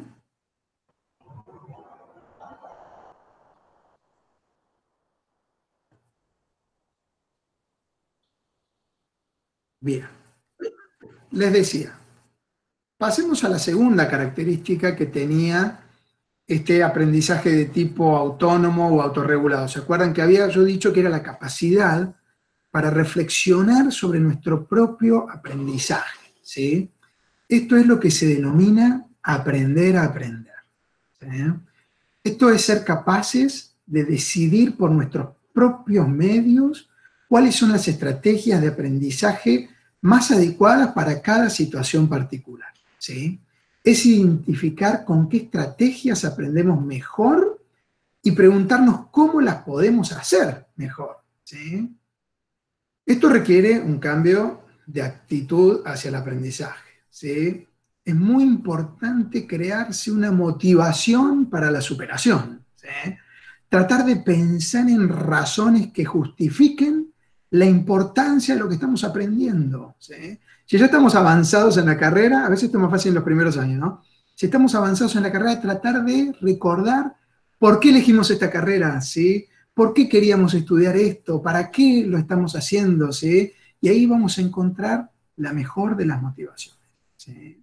Bien. Les decía, pasemos a la segunda característica que tenía este aprendizaje de tipo autónomo o autorregulado. ¿Se acuerdan que había yo dicho que era la capacidad para reflexionar sobre nuestro propio aprendizaje? ¿Sí? Esto es lo que se denomina aprender a aprender. ¿Sí? Esto es ser capaces de decidir por nuestros propios medios cuáles son las estrategias de aprendizaje más adecuadas para cada situación particular. ¿Sí? Es identificar con qué estrategias aprendemos mejor y preguntarnos cómo las podemos hacer mejor. ¿Sí? Esto requiere un cambio de actitud hacia el aprendizaje. ¿Sí? Es muy importante crearse una motivación para la superación. ¿Sí? Tratar de pensar en razones que justifiquen la importancia de lo que estamos aprendiendo. ¿Sí? Si ya estamos avanzados en la carrera, a veces esto es más fácil en los primeros años, ¿no? Si estamos avanzados en la carrera, tratar de recordar por qué elegimos esta carrera, ¿sí? ¿Por qué queríamos estudiar esto? ¿Para qué lo estamos haciendo? ¿Sí? Y ahí vamos a encontrar la mejor de las motivaciones. ¿Sí?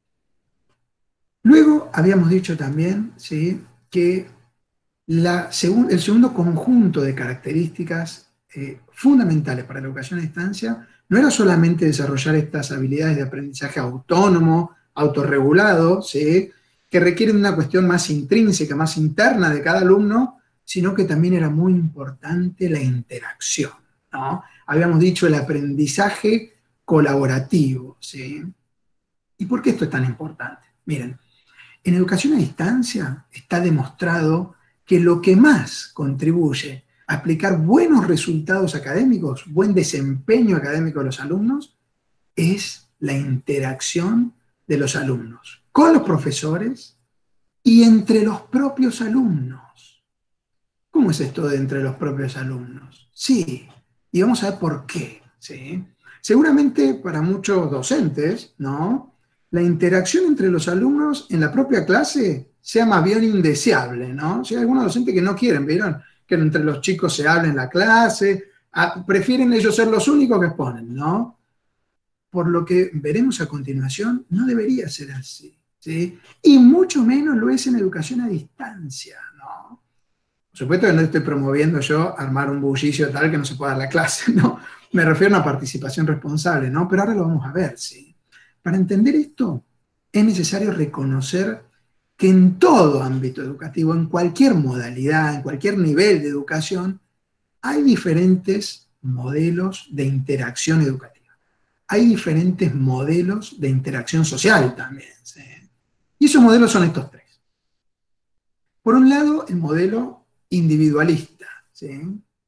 Luego habíamos dicho también, ¿sí?, que la segun, el segundo conjunto de características eh, fundamentales para la educación a distancia no era solamente desarrollar estas habilidades de aprendizaje autónomo, autorregulado, ¿sí?, que requieren una cuestión más intrínseca, más interna de cada alumno, sino que también era muy importante la interacción, ¿no? Habíamos dicho el aprendizaje colaborativo, ¿sí? ¿Y por qué esto es tan importante? Miren, en educación a distancia está demostrado que lo que más contribuye a aplicar buenos resultados académicos, buen desempeño académico de los alumnos, es la interacción de los alumnos con los profesores y entre los propios alumnos. ¿Cómo es esto de entre los propios alumnos? Sí, y vamos a ver por qué. ¿Sí? Seguramente para muchos docentes, ¿no?, la interacción entre los alumnos en la propia clase sea más bien indeseable, ¿no? Si hay algunos docentes que no quieren, ¿vieron? Que entre los chicos se hable en la clase, a, prefieren ellos ser los únicos que exponen, ¿no? Por lo que veremos a continuación, no debería ser así, ¿sí? Y mucho menos lo es en educación a distancia, ¿no? Por supuesto que no estoy promoviendo yo armar un bullicio tal que no se pueda dar la clase, ¿no? Me refiero a una participación responsable, ¿no? Pero ahora lo vamos a ver, ¿sí? Para entender esto, es necesario reconocer que en todo ámbito educativo, en cualquier modalidad, en cualquier nivel de educación, hay diferentes modelos de interacción educativa. Hay diferentes modelos de interacción social también, ¿sí? Y esos modelos son estos tres. Por un lado, el modelo individualista, ¿sí?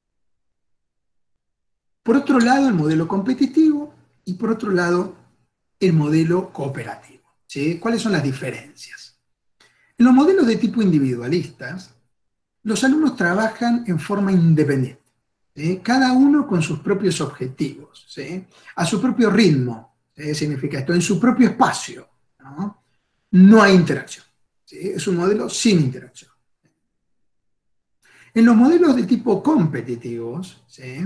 Por otro lado, el modelo competitivo, y por otro lado, el modelo cooperativo, ¿sí? ¿Cuáles son las diferencias? En los modelos de tipo individualistas, los alumnos trabajan en forma independiente, ¿sí?, cada uno con sus propios objetivos, ¿sí?, a su propio ritmo, ¿sí? Significa esto, en su propio espacio, ¿no? No hay interacción, ¿sí? Es un modelo sin interacción. En los modelos de tipo competitivos, ¿sí?,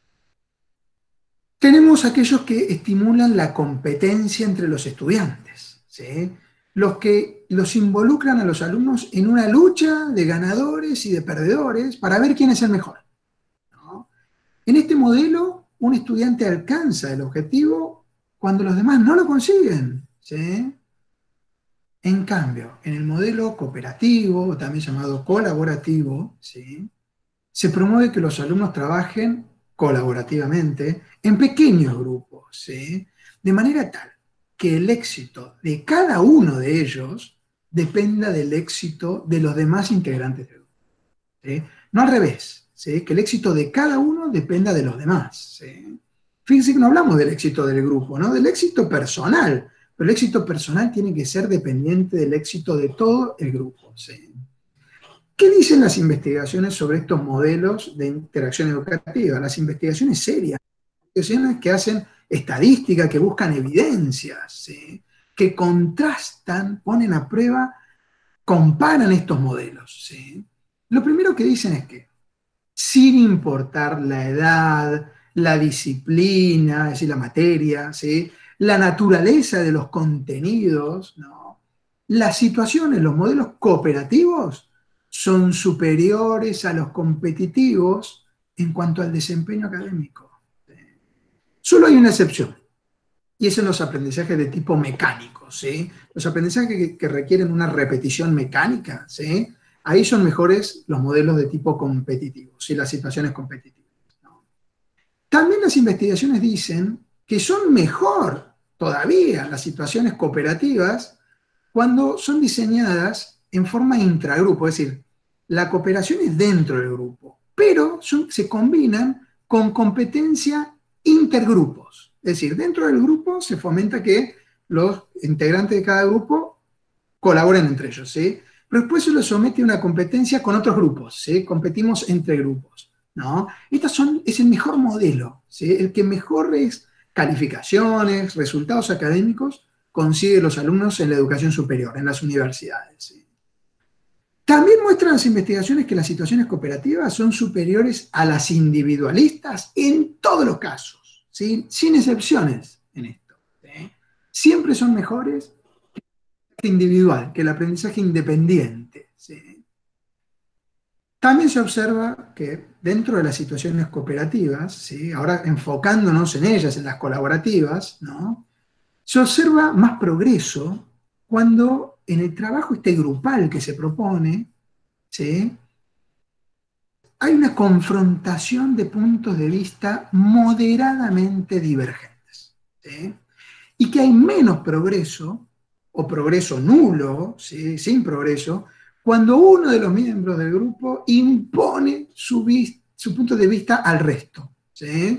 tenemos aquellos que estimulan la competencia entre los estudiantes, ¿sí?, los que que los involucran a los alumnos en una lucha de ganadores y de perdedores para ver quién es el mejor, ¿no? En este modelo, un estudiante alcanza el objetivo cuando los demás no lo consiguen, ¿sí? En cambio, en el modelo cooperativo, también llamado colaborativo, ¿sí?, se promueve que los alumnos trabajen colaborativamente en pequeños grupos, ¿sí?, de manera tal que el éxito de cada uno de ellos dependa del éxito de los demás integrantes del grupo, ¿sí? No al revés, ¿sí?, que el éxito de cada uno dependa de los demás, ¿sí? Fíjense que no hablamos del éxito del grupo, ¿no?, del éxito personal, pero el éxito personal tiene que ser dependiente del éxito de todo el grupo, ¿sí? ¿Qué dicen las investigaciones sobre estos modelos de interacción educativa? Las investigaciones serias, investigaciones que hacen estadística, que buscan evidencias, ¿sí?, que contrastan, ponen a prueba, comparan estos modelos, ¿sí? Lo primero que dicen es que, sin importar la edad, la disciplina, es decir, la materia, ¿sí?, la naturaleza de los contenidos, ¿no?, las situaciones, los modelos cooperativos son superiores a los competitivos en cuanto al desempeño académico. Solo hay una excepción, y es en los aprendizajes de tipo mecánico, ¿sí? Los aprendizajes que, que requieren una repetición mecánica, ¿sí?, ahí son mejores los modelos de tipo competitivo, ¿sí?, las situaciones competitivas, ¿no? También las investigaciones dicen que son mejor todavía las situaciones cooperativas cuando son diseñadas en forma intragrupo, es decir, la cooperación es dentro del grupo, pero son, se combinan con competencia intergrupos. Es decir, dentro del grupo se fomenta que los integrantes de cada grupo colaboren entre ellos, ¿sí?, pero después se los somete a una competencia con otros grupos, ¿sí?, competimos entre grupos, ¿no? Estos son, es el mejor modelo, ¿sí?, el que mejores calificaciones, resultados académicos consigue los alumnos en la educación superior, en las universidades, ¿sí? También muestran las investigaciones que las situaciones cooperativas son superiores a las individualistas en todos los casos, ¿sí?, sin excepciones en esto, ¿sí? Siempre son mejores que el individual, que el aprendizaje independiente, ¿sí? También se observa que dentro de las situaciones cooperativas, ¿sí?, ahora enfocándonos en ellas, en las colaborativas, ¿no?, se observa más progreso cuando en el trabajo este grupal que se propone, ¿sí?, hay una confrontación de puntos de vista moderadamente divergentes, ¿sí?, y que hay menos progreso, o progreso nulo, ¿sí?, sin progreso, cuando uno de los miembros del grupo impone su, su punto de vista al resto, ¿sí?,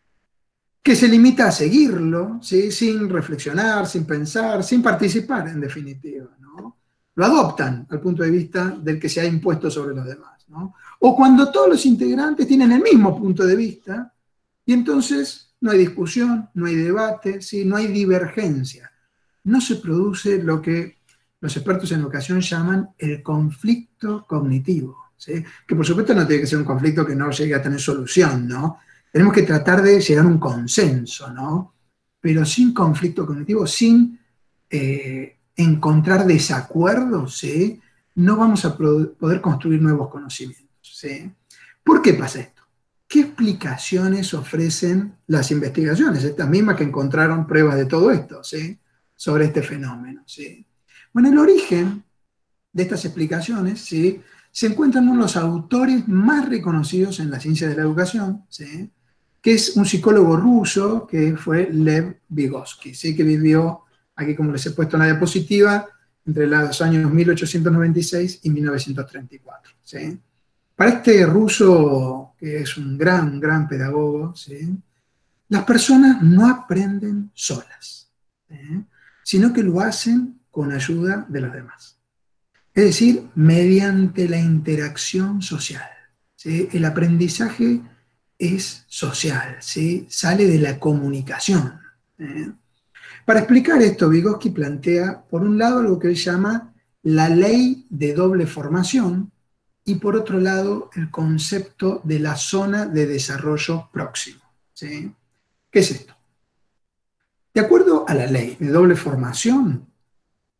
que se limita a seguirlo, ¿sí?, sin reflexionar, sin pensar, sin participar, en definitiva, ¿no? Lo adoptan al punto de vista del que se ha impuesto sobre los demás, ¿no? O cuando todos los integrantes tienen el mismo punto de vista, y entonces no hay discusión, no hay debate, ¿sí?, no hay divergencia. No se produce lo que los expertos en educación llaman el conflicto cognitivo, ¿sí?, que por supuesto no tiene que ser un conflicto que no llegue a tener solución, ¿no? Tenemos que tratar de llegar a un consenso, ¿no?, pero sin conflicto cognitivo, sin eh, encontrar desacuerdos, ¿sí?, no vamos a poder construir nuevos conocimientos, ¿sí? ¿Por qué pasa esto? ¿Qué explicaciones ofrecen las investigaciones? Estas mismas que encontraron pruebas de todo esto, ¿sí?, sobre este fenómeno, ¿sí? Bueno, el origen de estas explicaciones, ¿sí?, se encuentran en uno de los autores más reconocidos en la ciencia de la educación, ¿sí?, que es un psicólogo ruso que fue Lev Vygotsky, ¿sí?, que vivió, aquí como les he puesto en la diapositiva, entre los años mil ochocientos noventa y seis y mil novecientos treinta y cuatro, ¿sí? Para este ruso, que es un gran, gran pedagogo, ¿sí?, las personas no aprenden solas, ¿sí?, sino que lo hacen con ayuda de los demás. Es decir, mediante la interacción social, ¿sí? El aprendizaje es social, ¿sí?, sale de la comunicación, ¿eh? Para explicar esto, Vygotsky plantea, por un lado, algo que él llama la ley de doble formación, y por otro lado, el concepto de la zona de desarrollo próximo, ¿sí? ¿Qué es esto? De acuerdo a la ley de doble formación,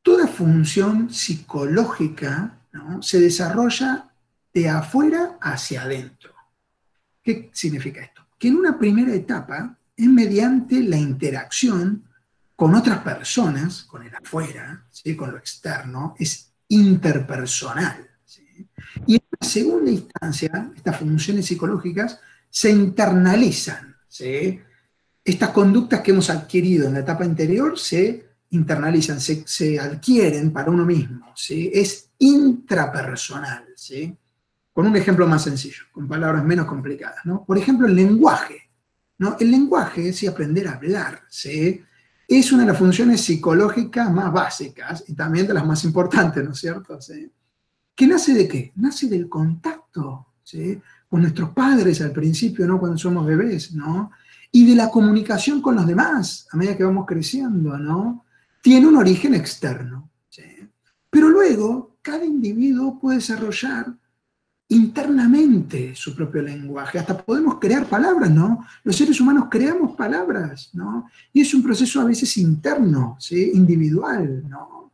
toda función psicológica, ¿no?, se desarrolla de afuera hacia adentro. ¿Qué significa esto? Que en una primera etapa es mediante la interacción con otras personas, con el afuera, ¿sí?, con lo externo, es interpersonal, ¿sí? Y en una segunda instancia, estas funciones psicológicas se internalizan, ¿sí? Estas conductas que hemos adquirido en la etapa anterior se internalizan, se, se adquieren para uno mismo, ¿sí? Es intrapersonal, ¿sí? Con un ejemplo más sencillo, con palabras menos complicadas, ¿no? Por ejemplo, el lenguaje, ¿no? El lenguaje, sí, aprender a hablar, ¿sí?, es una de las funciones psicológicas más básicas y también de las más importantes, ¿no es cierto? ¿Sí? ¿Que nace de qué? Nace del contacto, ¿sí?, con nuestros padres al principio, ¿no?, cuando somos bebés, ¿no? Y de la comunicación con los demás a medida que vamos creciendo, ¿no? Tiene un origen externo, ¿sí? Pero luego, cada individuo puede desarrollar internamente su propio lenguaje. Hasta podemos crear palabras, ¿no? Los seres humanos creamos palabras, ¿no? Y es un proceso a veces interno, ¿sí?, individual, ¿no?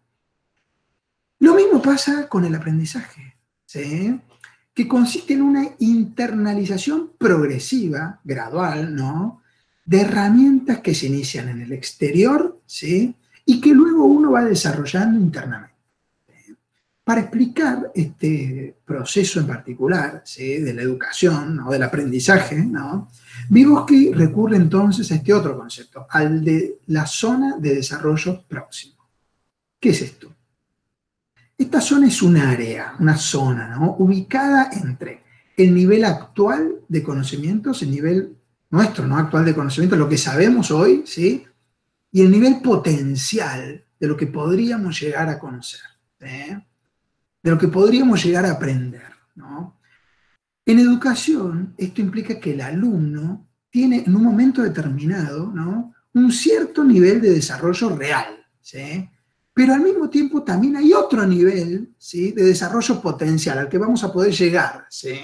Lo mismo pasa con el aprendizaje, ¿sí?, que consiste en una internalización progresiva, gradual, ¿no?, de herramientas que se inician en el exterior, ¿sí?, y que luego uno va desarrollando internamente. Para explicar este proceso en particular, ¿sí?, de la educación o del aprendizaje, ¿no?, Vygotsky recurre entonces a este otro concepto, al de la zona de desarrollo próximo. ¿Qué es esto? Esta zona es un área, una zona, ¿no?, ubicada entre el nivel actual de conocimientos, el nivel nuestro, ¿no?, actual de conocimientos, lo que sabemos hoy, ¿sí?, y el nivel potencial de lo que podríamos llegar a conocer, ¿sí?, de lo que podríamos llegar a aprender, ¿no? En educación, esto implica que el alumno tiene en un momento determinado, ¿no?, un cierto nivel de desarrollo real, ¿sí?, pero al mismo tiempo también hay otro nivel, ¿sí?, de desarrollo potencial al que vamos a poder llegar, ¿sí?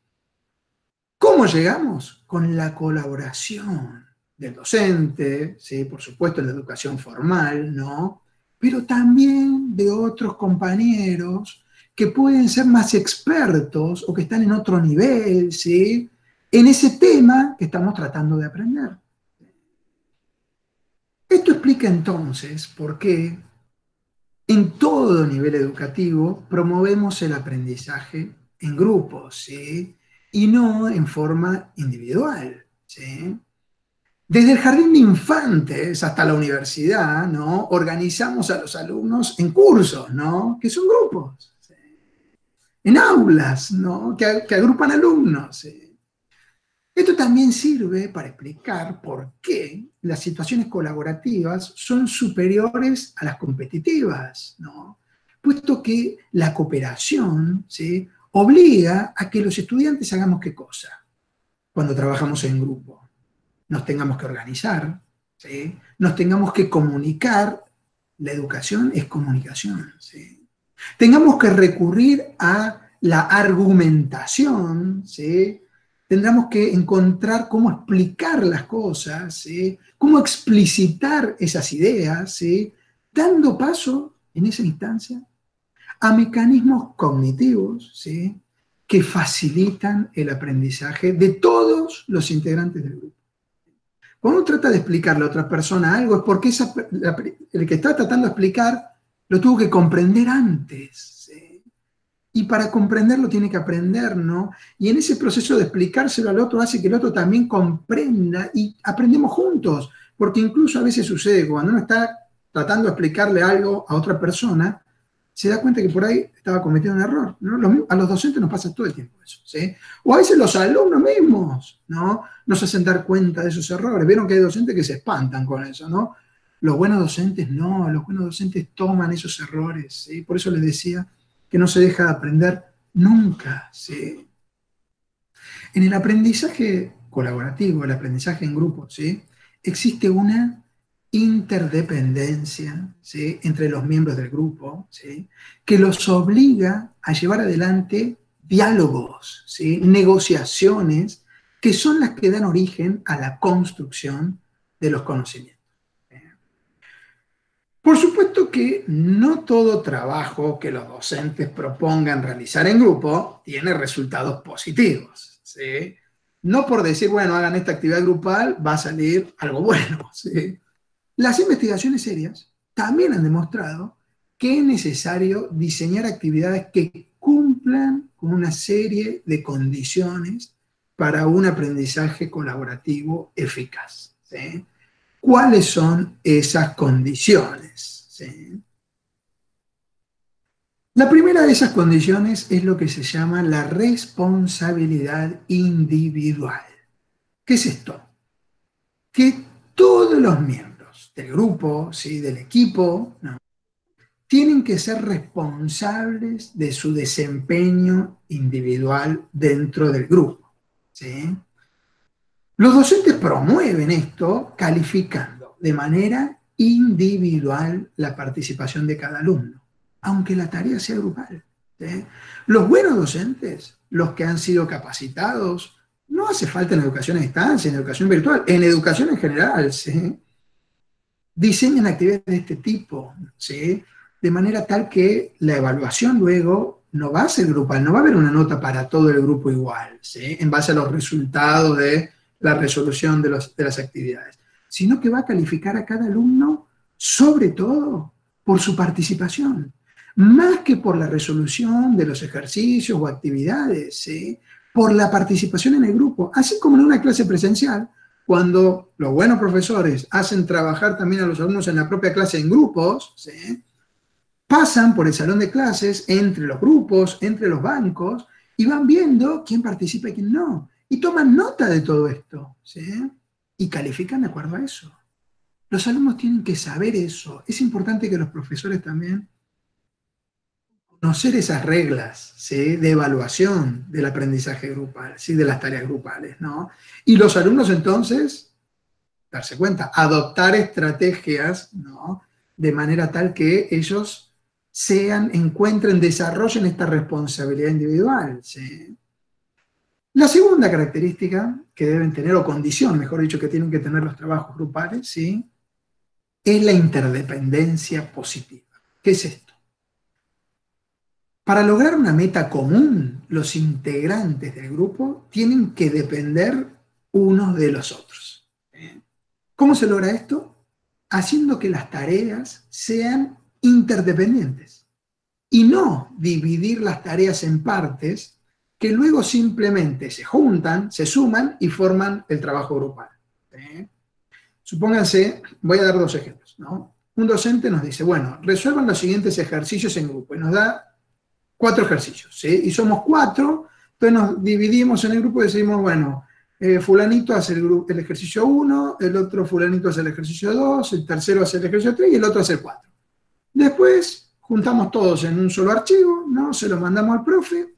¿Cómo llegamos? Con la colaboración del docente, ¿sí?, por supuesto en la educación formal, ¿no?, pero también de otros compañeros que pueden ser más expertos o que están en otro nivel, ¿sí?, en ese tema que estamos tratando de aprender. Esto explica entonces por qué en todo nivel educativo promovemos el aprendizaje en grupos, ¿sí?, y no en forma individual, ¿sí? Desde el jardín de infantes hasta la universidad, ¿no?, organizamos a los alumnos en cursos, ¿no?, que son grupos, ¿sí?, en aulas, ¿no?, que, que agrupan alumnos, ¿sí? Esto también sirve para explicar por qué las situaciones colaborativas son superiores a las competitivas, ¿no?, puesto que la cooperación, ¿sí?, obliga a que los estudiantes hagamos ¿qué cosa? Cuando trabajamos en grupo, nos tengamos que organizar, ¿sí?, nos tengamos que comunicar, la educación es comunicación, ¿sí?, tengamos que recurrir a la argumentación, ¿sí?, tendremos que encontrar cómo explicar las cosas, ¿sí?, cómo explicitar esas ideas, ¿sí?, dando paso, en esa instancia, a mecanismos cognitivos, ¿sí?, que facilitan el aprendizaje de todos los integrantes del grupo. Cuando uno trata de explicarle a otra persona algo, es porque esa, la, el que está tratando de explicar lo tuvo que comprender antes, ¿sí?, y para comprenderlo tiene que aprender, ¿no? Y en ese proceso de explicárselo al otro hace que el otro también comprenda y aprendemos juntos, porque incluso a veces sucede cuando uno está tratando de explicarle algo a otra persona, se da cuenta que por ahí estaba cometiendo un error, ¿no? A los docentes nos pasa todo el tiempo eso, ¿sí? O a veces los alumnos mismos, ¿no?, nos hacen dar cuenta de esos errores. Vieron que hay docentes que se espantan con eso, ¿no? Los buenos docentes no, los buenos docentes toman esos errores, ¿sí? Por eso les decía que no se deja de aprender nunca, ¿sí? En el aprendizaje colaborativo, el aprendizaje en grupo, ¿sí?, existe una interdependencia, ¿sí?, entre los miembros del grupo, ¿sí?, que los obliga a llevar adelante diálogos, ¿sí?, negociaciones, que son las que dan origen a la construcción de los conocimientos. Por supuesto que no todo trabajo que los docentes propongan realizar en grupo tiene resultados positivos, ¿sí? No por decir, bueno, hagan esta actividad grupal, va a salir algo bueno, ¿sí? Las investigaciones serias también han demostrado que es necesario diseñar actividades que cumplan con una serie de condiciones para un aprendizaje colaborativo eficaz, ¿sí? ¿Cuáles son esas condiciones? ¿Sí? La primera de esas condiciones es lo que se llama la responsabilidad individual. ¿Qué es esto? Que todos los miembros del grupo, ¿sí? del equipo, ¿no? tienen que ser responsables de su desempeño individual dentro del grupo, ¿sí? Los docentes promueven esto calificando de manera individual la participación de cada alumno, aunque la tarea sea grupal, ¿sí? Los buenos docentes, los que han sido capacitados, no hace falta en educación a distancia, en educación virtual, en educación en general, ¿sí? diseñan actividades de este tipo, ¿sí? de manera tal que la evaluación luego no va a ser grupal, no va a haber una nota para todo el grupo igual, ¿sí? en base a los resultados de la resolución de, los, de las actividades, sino que va a calificar a cada alumno sobre todo por su participación, más que por la resolución de los ejercicios o actividades, ¿sí? por la participación en el grupo, así como en una clase presencial, cuando los buenos profesores hacen trabajar también a los alumnos en la propia clase en grupos, ¿sí? pasan por el salón de clases, entre los grupos, entre los bancos, y van viendo quién participa y quién no. Y toman nota de todo esto, ¿sí? y califican de acuerdo a eso. Los alumnos tienen que saber eso. Es importante que los profesores también conocer esas reglas, ¿sí? de evaluación del aprendizaje grupal, ¿sí? de las tareas grupales, ¿no? Y los alumnos entonces, darse cuenta, adoptar estrategias, ¿no? de manera tal que ellos sean, encuentren, desarrollen esta responsabilidad individual, ¿sí? La segunda característica que deben tener, o condición, mejor dicho, que tienen que tener los trabajos grupales, ¿sí? es la interdependencia positiva. ¿Qué es esto? Para lograr una meta común, los integrantes del grupo tienen que depender unos de los otros. ¿Cómo se logra esto? Haciendo que las tareas sean interdependientes y no dividir las tareas en partes que luego simplemente se juntan, se suman y forman el trabajo grupal. ¿Sí? Supónganse, voy a dar dos ejemplos, ¿no? Un docente nos dice, bueno, resuelvan los siguientes ejercicios en grupo y nos da cuatro ejercicios, ¿sí? Y somos cuatro, entonces nos dividimos en el grupo y decimos, bueno, eh, fulanito hace el, el ejercicio uno, el otro fulanito hace el ejercicio dos, el tercero hace el ejercicio tres y el otro hace el cuatro. Después juntamos todos en un solo archivo, ¿no? Se lo mandamos al profe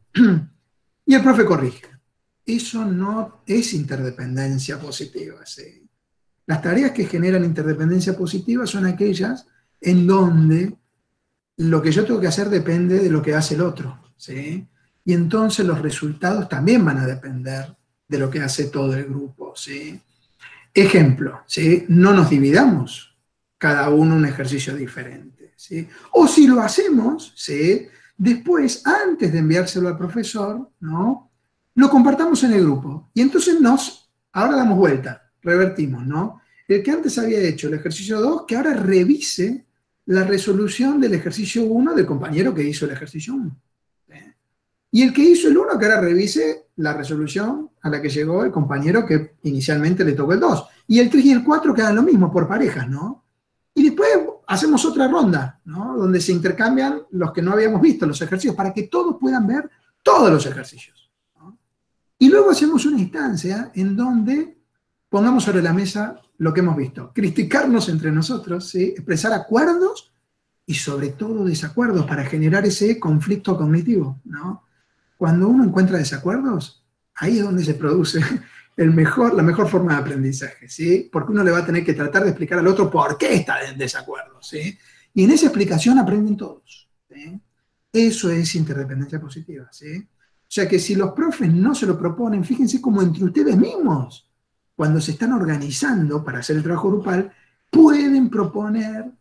y el profe corrige. Eso no es interdependencia positiva, ¿sí? Las tareas que generan interdependencia positiva son aquellas en donde lo que yo tengo que hacer depende de lo que hace el otro, ¿sí? Y entonces los resultados también van a depender de lo que hace todo el grupo, ¿sí? Ejemplo, ¿sí? No nos dividamos cada uno un ejercicio diferente, ¿sí? O si lo hacemos, ¿sí? Después, antes de enviárselo al profesor, ¿no? Lo compartamos en el grupo. Y entonces nos, ahora damos vuelta, revertimos, ¿no? El que antes había hecho el ejercicio dos, que ahora revise la resolución del ejercicio uno del compañero que hizo el ejercicio uno. ¿Eh? Y el que hizo el uno, que ahora revise la resolución a la que llegó el compañero que inicialmente le tocó el dos. Y el tres y el cuatro que hagan lo mismo, por parejas, ¿no? Y después hacemos otra ronda, ¿no? Donde se intercambian los que no habíamos visto, los ejercicios, para que todos puedan ver todos los ejercicios, ¿no? Y luego hacemos una instancia en donde pongamos sobre la mesa lo que hemos visto, criticarnos entre nosotros, ¿sí? Expresar acuerdos y sobre todo desacuerdos para generar ese conflicto cognitivo, ¿no? Cuando uno encuentra desacuerdos, ahí es donde se produce el mejor, la mejor forma de aprendizaje, ¿sí? Porque uno le va a tener que tratar de explicar al otro por qué está en desacuerdo, ¿sí? Y en esa explicación aprenden todos, ¿sí? Eso es interdependencia positiva, ¿sí? O sea que si los profes no se lo proponen, fíjense cómo entre ustedes mismos, cuando se están organizando para hacer el trabajo grupal, pueden proponer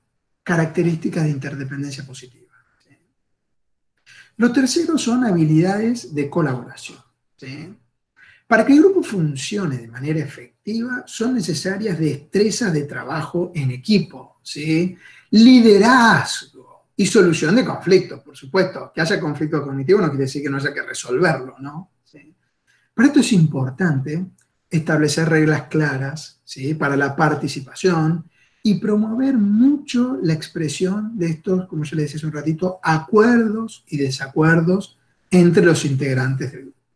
características de interdependencia positiva. ¿Sí? Lo tercero son habilidades de colaboración. ¿Sí? Para que el grupo funcione de manera efectiva, son necesarias destrezas de trabajo en equipo, ¿sí? Liderazgo y solución de conflictos, por supuesto. Que haya conflicto cognitivo no quiere decir que no haya que resolverlo, ¿no? ¿Sí? Para esto es importante establecer reglas claras, ¿sí? Para la participación y promover mucho la expresión de estos, como yo les decía hace un ratito, acuerdos y desacuerdos entre los integrantes del grupo.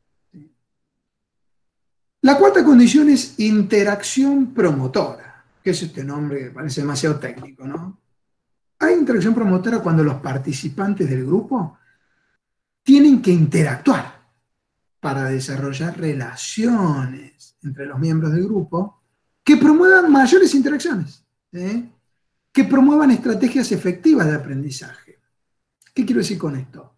La cuarta condición es interacción promotora, que es este nombre que parece demasiado técnico, ¿no? Hay interacción promotora cuando los participantes del grupo tienen que interactuar para desarrollar relaciones entre los miembros del grupo que promuevan mayores interacciones, ¿sí? Que promuevan estrategias efectivas de aprendizaje. ¿Qué quiero decir con esto?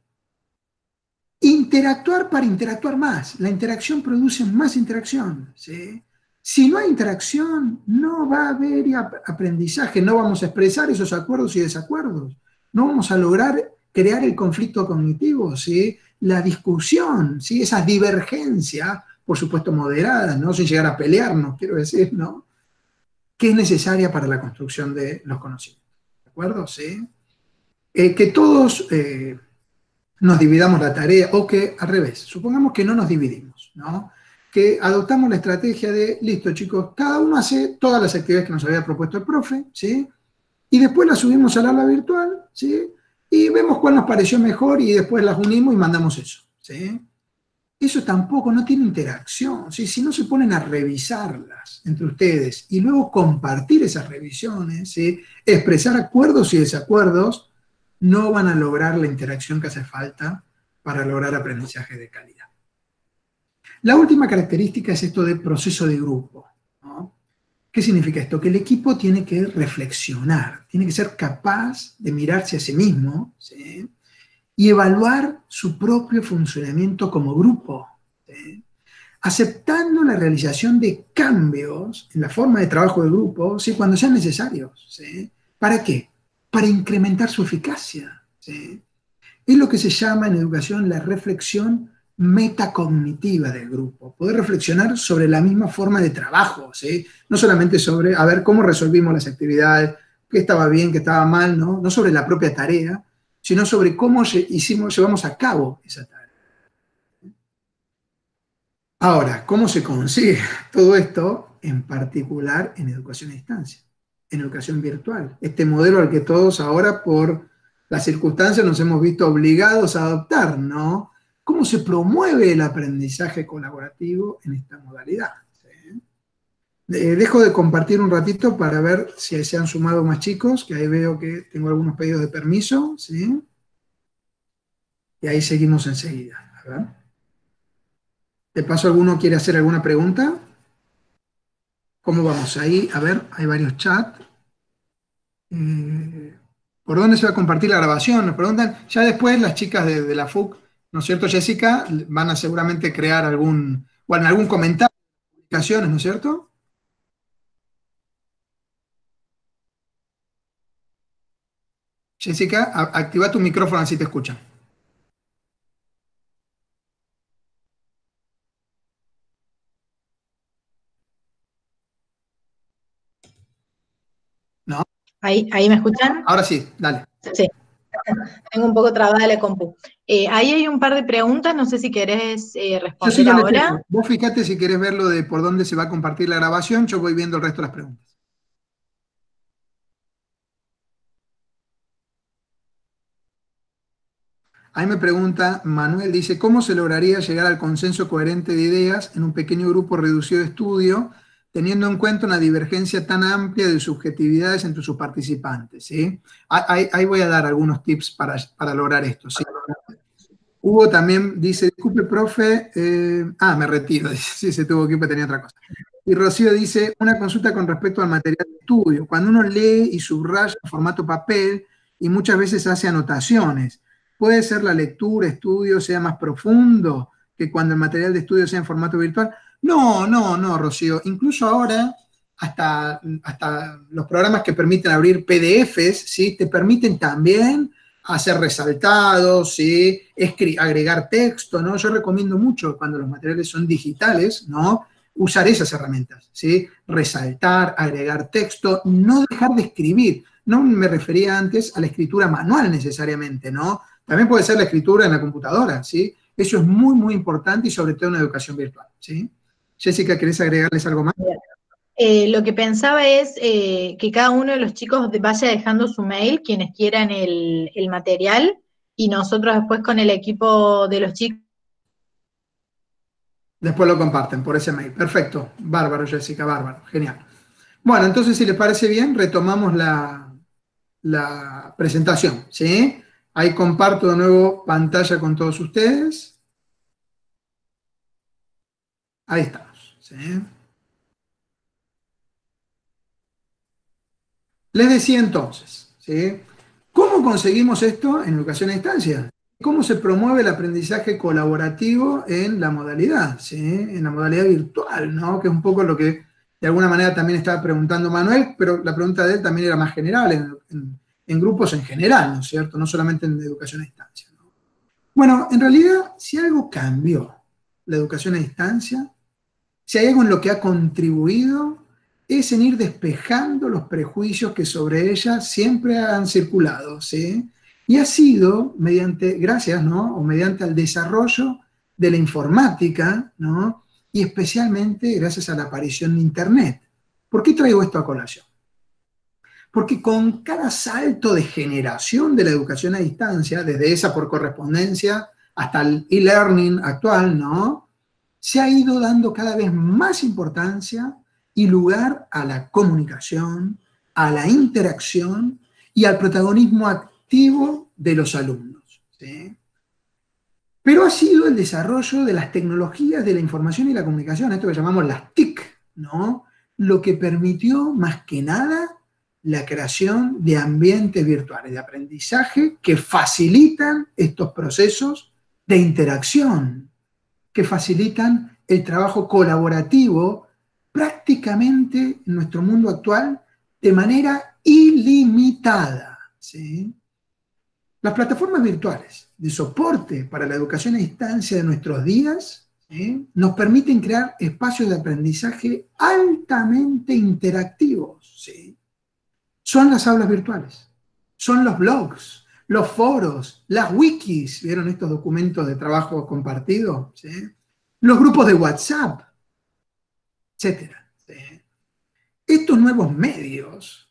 Interactuar para interactuar más. La interacción produce más interacción, ¿sí? Si no hay interacción, no va a haber aprendizaje, no vamos a expresar esos acuerdos y desacuerdos, no vamos a lograr crear el conflicto cognitivo, ¿sí? La discusión, ¿sí? Esas divergencias, por supuesto moderadas, ¿no? Sin llegar a pelearnos, quiero decir, ¿no? Que es necesaria para la construcción de los conocimientos, ¿de acuerdo? ¿Sí? Eh, que todos... Eh, nos dividamos la tarea, o que al revés, supongamos que no nos dividimos, ¿no? Que adoptamos la estrategia de, listo chicos, cada uno hace todas las actividades que nos había propuesto el profe, ¿sí? Y después las subimos al aula virtual, ¿sí? Y vemos cuál nos pareció mejor y después las unimos y mandamos eso, ¿sí? Eso tampoco no tiene interacción, ¿sí? Si no se ponen a revisarlas entre ustedes y luego compartir esas revisiones, ¿sí? Expresar acuerdos y desacuerdos, no van a lograr la interacción que hace falta para lograr aprendizaje de calidad. La última característica es esto de proceso de grupo, ¿no? ¿Qué significa esto? Que el equipo tiene que reflexionar, tiene que ser capaz de mirarse a sí mismo, ¿sí? Y evaluar su propio funcionamiento como grupo, ¿sí? Aceptando la realización de cambios en la forma de trabajo del grupo, ¿sí? Cuando sean necesarios, ¿sí? ¿Para qué? Para incrementar su eficacia, ¿sí? Es lo que se llama en educación la reflexión metacognitiva del grupo, poder reflexionar sobre la misma forma de trabajo, ¿sí? No solamente sobre, a ver, cómo resolvimos las actividades, qué estaba bien, qué estaba mal, ¿no? No sobre la propia tarea, sino sobre cómo hicimos, llevamos a cabo esa tarea. Ahora, ¿cómo se consigue todo esto? En particular en educación a distancia, en educación virtual. Este modelo al que todos ahora, por las circunstancias, nos hemos visto obligados a adoptar, ¿no? ¿Cómo se promueve el aprendizaje colaborativo en esta modalidad? ¿Sí? Eh, dejo de compartir un ratito para ver si se han sumado más chicos, que ahí veo que tengo algunos pedidos de permiso, ¿sí? Y ahí seguimos enseguida. A ver. ¿De paso alguno quiere hacer alguna pregunta? ¿Cómo vamos ahí? A ver, hay varios chats. Eh, ¿Por dónde se va a compartir la grabación? Nos preguntan. Ya después las chicas de, de la F U C, ¿no es cierto, Jessica? Van a seguramente crear algún, bueno, algún comentario, publicaciones, ¿no es cierto? Jessica, a, activa tu micrófono así te escuchan. ¿No? ¿Ahí, ahí me escuchan? Ahora sí, dale. Sí. Tengo un poco trabada la compu. Eh, ahí hay un par de preguntas, no sé si querés eh, responder yo sí ahora. Tengo. Vos fíjate si querés ver lo de por dónde se va a compartir la grabación, yo voy viendo el resto de las preguntas. Ahí me pregunta Manuel, dice, ¿cómo se lograría llegar al consenso coherente de ideas en un pequeño grupo reducido de estudio, teniendo en cuenta una divergencia tan amplia de subjetividades entre sus participantes? ¿Sí? Ahí, ahí voy a dar algunos tips para, para lograr esto. ¿Sí? Hugo también dice, disculpe, profe, eh, ah, me retiro, dice, sí, se tuvo que ir, pero tenía otra cosa. Y Rocío dice, una consulta con respecto al material de estudio. Cuando uno lee y subraya en formato papel y muchas veces hace anotaciones, ¿puede ser la lectura, estudio, sea más profundo que cuando el material de estudio sea en formato virtual? No, no, no, Rocío. Incluso ahora hasta, hasta los programas que permiten abrir P D Efes, ¿sí? Te permiten también hacer resaltados, ¿sí? Agregar texto, ¿no? Yo recomiendo mucho cuando los materiales son digitales, ¿no? Usar esas herramientas, ¿sí? Resaltar, agregar texto, no dejar de escribir. No me refería antes a la escritura manual necesariamente, ¿no? También puede ser la escritura en la computadora, ¿sí? Eso es muy, muy importante y sobre todo en la educación virtual, ¿sí? Jessica, ¿querés agregarles algo más? Eh, lo que pensaba es eh, que cada uno de los chicos vaya dejando su mail, quienes quieran el, el material, y nosotros después con el equipo de los chicos. Después lo comparten por ese mail. Perfecto. Bárbaro, Jessica, bárbaro. Genial. Bueno, entonces, si les parece bien, retomamos la, la presentación, ¿sí? Ahí comparto de nuevo pantalla con todos ustedes. Ahí estamos, ¿sí? Les decía entonces, ¿sí? ¿Cómo conseguimos esto en educación a distancia? ¿Cómo se promueve el aprendizaje colaborativo en la modalidad, ¿sí? En la modalidad virtual, ¿no? Que es un poco lo que de alguna manera también estaba preguntando Manuel, pero la pregunta de él también era más general, en, en, en grupos en general, ¿no es cierto? No solamente en educación a distancia, ¿no? Bueno, en realidad, si algo cambió la educación a distancia, si hay algo en lo que ha contribuido, es en ir despejando los prejuicios que sobre ella siempre han circulado, ¿sí? Y ha sido mediante, gracias, ¿no? O mediante el desarrollo de la informática, ¿no? Y especialmente gracias a la aparición de Internet. ¿Por qué traigo esto a colación? Porque con cada salto de generación de la educación a distancia, desde esa por correspondencia hasta el e-learning actual, ¿no? Se ha ido dando cada vez más importancia y lugar a la comunicación, a la interacción y al protagonismo activo de los alumnos, ¿sí? Pero ha sido el desarrollo de las tecnologías de la información y la comunicación, esto que llamamos las T I C, ¿no? Lo que permitió más que nada la creación de ambientes virtuales de aprendizaje que facilitan estos procesos de interacción, que facilitan el trabajo colaborativo prácticamente en nuestro mundo actual de manera ilimitada, ¿sí? Las plataformas virtuales de soporte para la educación a distancia de nuestros días, ¿sí?, nos permiten crear espacios de aprendizaje altamente interactivos, ¿sí? Son las aulas virtuales, son los blogs, los foros, las wikis, ¿vieron estos documentos de trabajo compartido? ¿Sí? Los grupos de WhatsApp, etcétera, ¿sí? Estos nuevos medios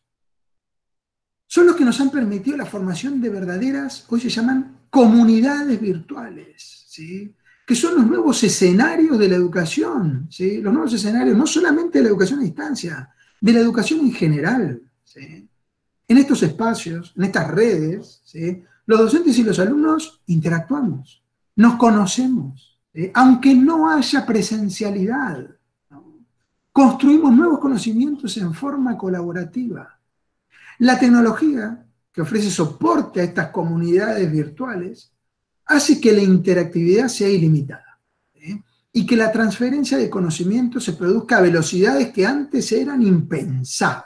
son los que nos han permitido la formación de verdaderas, hoy se llaman comunidades virtuales, ¿sí?, que son los nuevos escenarios de la educación, ¿sí?, los nuevos escenarios no solamente de la educación a distancia, de la educación en general, ¿sí? En estos espacios, en estas redes, ¿sí?, los docentes y los alumnos interactuamos, nos conocemos, ¿sí?, aunque no haya presencialidad, ¿no? Construimos nuevos conocimientos en forma colaborativa. La tecnología, que ofrece soporte a estas comunidades virtuales, hace que la interactividad sea ilimitada, ¿sí?, y que la transferencia de conocimiento se produzca a velocidades que antes eran impensables.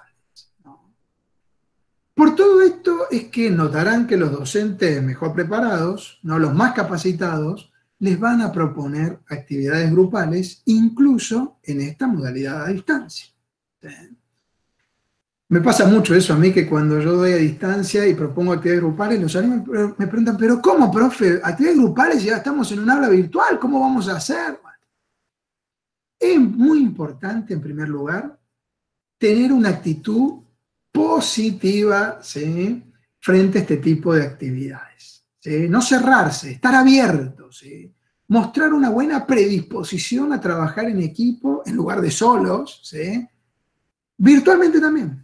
Por todo esto es que notarán que los docentes mejor preparados, no los más capacitados, les van a proponer actividades grupales, incluso en esta modalidad a distancia, ¿sí? Me pasa mucho eso a mí, que cuando yo doy a distancia y propongo actividades grupales, los alumnos me preguntan, ¿pero cómo, profe? ¿Actividades grupales? Ya estamos en un aula virtual, ¿cómo vamos a hacer? Bueno, es muy importante, en primer lugar, tener una actitud positiva, ¿sí?, frente a este tipo de actividades, ¿sí? No cerrarse, estar abierto, ¿sí?, mostrar una buena predisposición a trabajar en equipo en lugar de solos, ¿sí?, virtualmente también.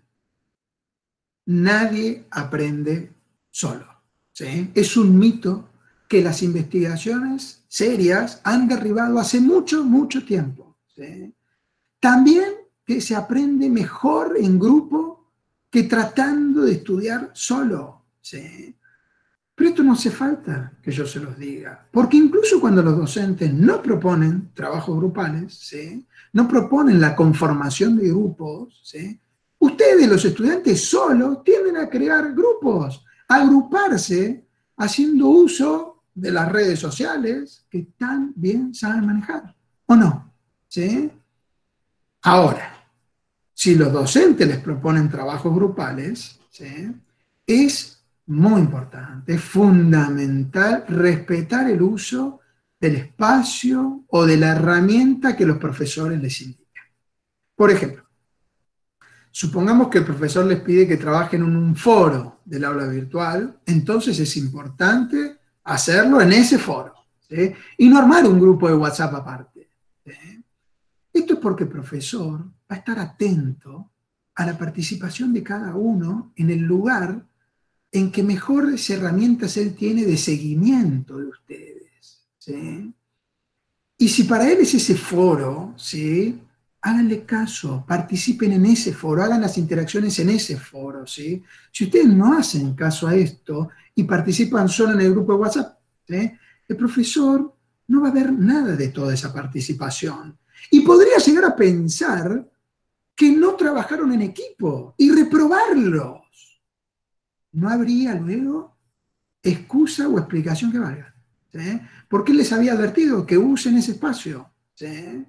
Nadie aprende solo, ¿sí? Es un mito que las investigaciones serias han derribado hace mucho, mucho tiempo, ¿sí? También que se aprende mejor en grupo que tratando de estudiar solo, ¿sí? Pero esto no hace falta que yo se los diga, porque incluso cuando los docentes no proponen trabajos grupales, ¿sí?, no proponen la conformación de grupos, ¿sí?, ustedes, los estudiantes solos, tienden a crear grupos, a agruparse, haciendo uso de las redes sociales que tan bien saben manejar, ¿o no? ¿Sí? Ahora, si los docentes les proponen trabajos grupales, ¿sí?, es muy importante, es fundamental respetar el uso del espacio o de la herramienta que los profesores les indican. Por ejemplo, supongamos que el profesor les pide que trabajen en un foro del aula virtual, entonces es importante hacerlo en ese foro, ¿sí?, y no armar un grupo de WhatsApp aparte, ¿sí? Esto es porque el profesor va a estar atento a la participación de cada uno en el lugar en que mejores herramientas él tiene de seguimiento de ustedes, ¿sí? Y si para él es ese foro, ¿sí?, háganle caso, participen en ese foro, hagan las interacciones en ese foro, ¿sí? Si ustedes no hacen caso a esto y participan solo en el grupo de WhatsApp, ¿sí?, el profesor no va a ver nada de toda esa participación. Y podría llegar a pensar que no trabajaron en equipo y reprobarlos. No habría luego excusa o explicación que valga, ¿sí?, porque él les había advertido que usen ese espacio, ¿sí?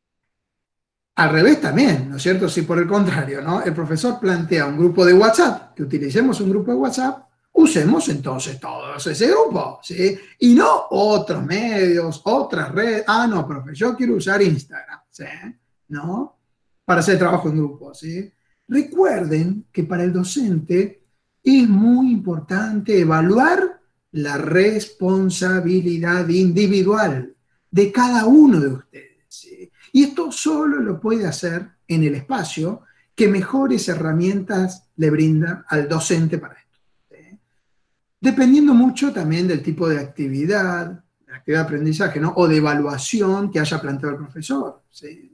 Al revés también, ¿no es cierto? Si por el contrario, ¿no?, el profesor plantea un grupo de WhatsApp, que utilicemos un grupo de WhatsApp, usemos entonces todos ese grupo, ¿sí?, y no otros medios, otras redes. Ah, no, profe, yo quiero usar Instagram, ¿sí?, ¿no?, para hacer trabajo en grupo, ¿sí? Recuerden que para el docente es muy importante evaluar la responsabilidad individual de cada uno de ustedes, ¿sí? Y esto solo lo puede hacer en el espacio que mejores herramientas le brinda al docente para esto, ¿sí?, dependiendo mucho también del tipo de actividad, de actividad de aprendizaje, ¿no?, o de evaluación que haya planteado el profesor, ¿sí?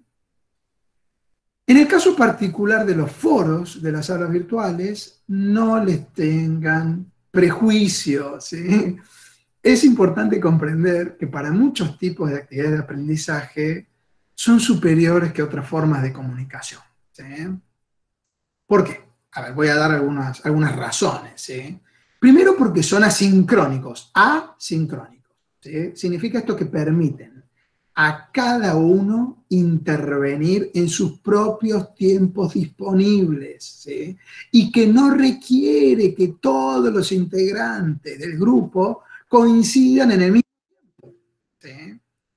En el caso particular de los foros de las aulas virtuales, no les tengan prejuicios, ¿sí? Es importante comprender que para muchos tipos de actividades de aprendizaje son superiores que otras formas de comunicación, ¿sí? ¿Por qué? A ver, voy a dar algunas, algunas razones, ¿sí? Primero, porque son asincrónicos, asincrónicos, ¿sí? Significa esto que permiten a cada uno intervenir en sus propios tiempos disponibles, ¿sí?, y que no requiere que todos los integrantes del grupo coincidan en el mismo tiempo, ¿sí?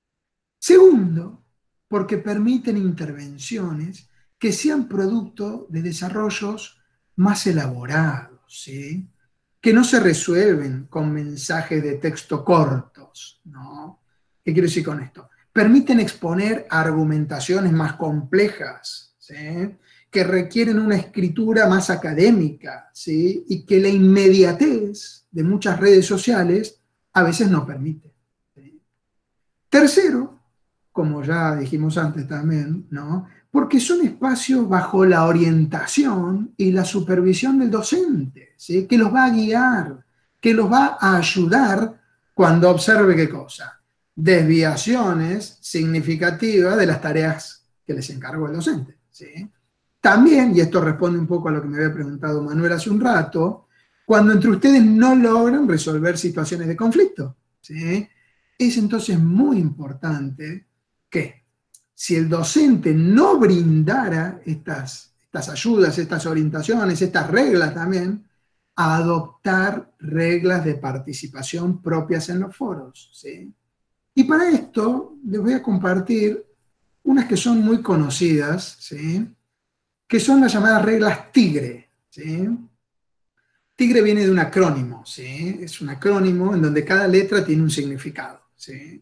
Segundo, porque permiten intervenciones que sean producto de desarrollos más elaborados, ¿sí?, que no se resuelven con mensajes de texto cortos, ¿no? ¿Qué quiero decir con esto? Permiten exponer argumentaciones más complejas, ¿sí?, que requieren una escritura más académica, ¿sí?, y que la inmediatez de muchas redes sociales a veces no permite, ¿sí? Tercero, como ya dijimos antes también, ¿no?, porque son espacios bajo la orientación y la supervisión del docente, ¿sí?, que los va a guiar, que los va a ayudar cuando observe qué cosa, desviaciones significativas de las tareas que les encargó el docente, ¿sí? También, y esto responde un poco a lo que me había preguntado Manuel hace un rato, cuando entre ustedes no logran resolver situaciones de conflicto, ¿sí?, es entonces muy importante que si el docente no brindara estas, estas ayudas, estas orientaciones, estas reglas también, a adoptar reglas de participación propias en los foros, ¿sí? Y para esto les voy a compartir unas que son muy conocidas, ¿sí?, que son las llamadas reglas TIGRE, ¿sí? TIGRE viene de un acrónimo, ¿sí? Es un acrónimo en donde cada letra tiene un significado, ¿sí?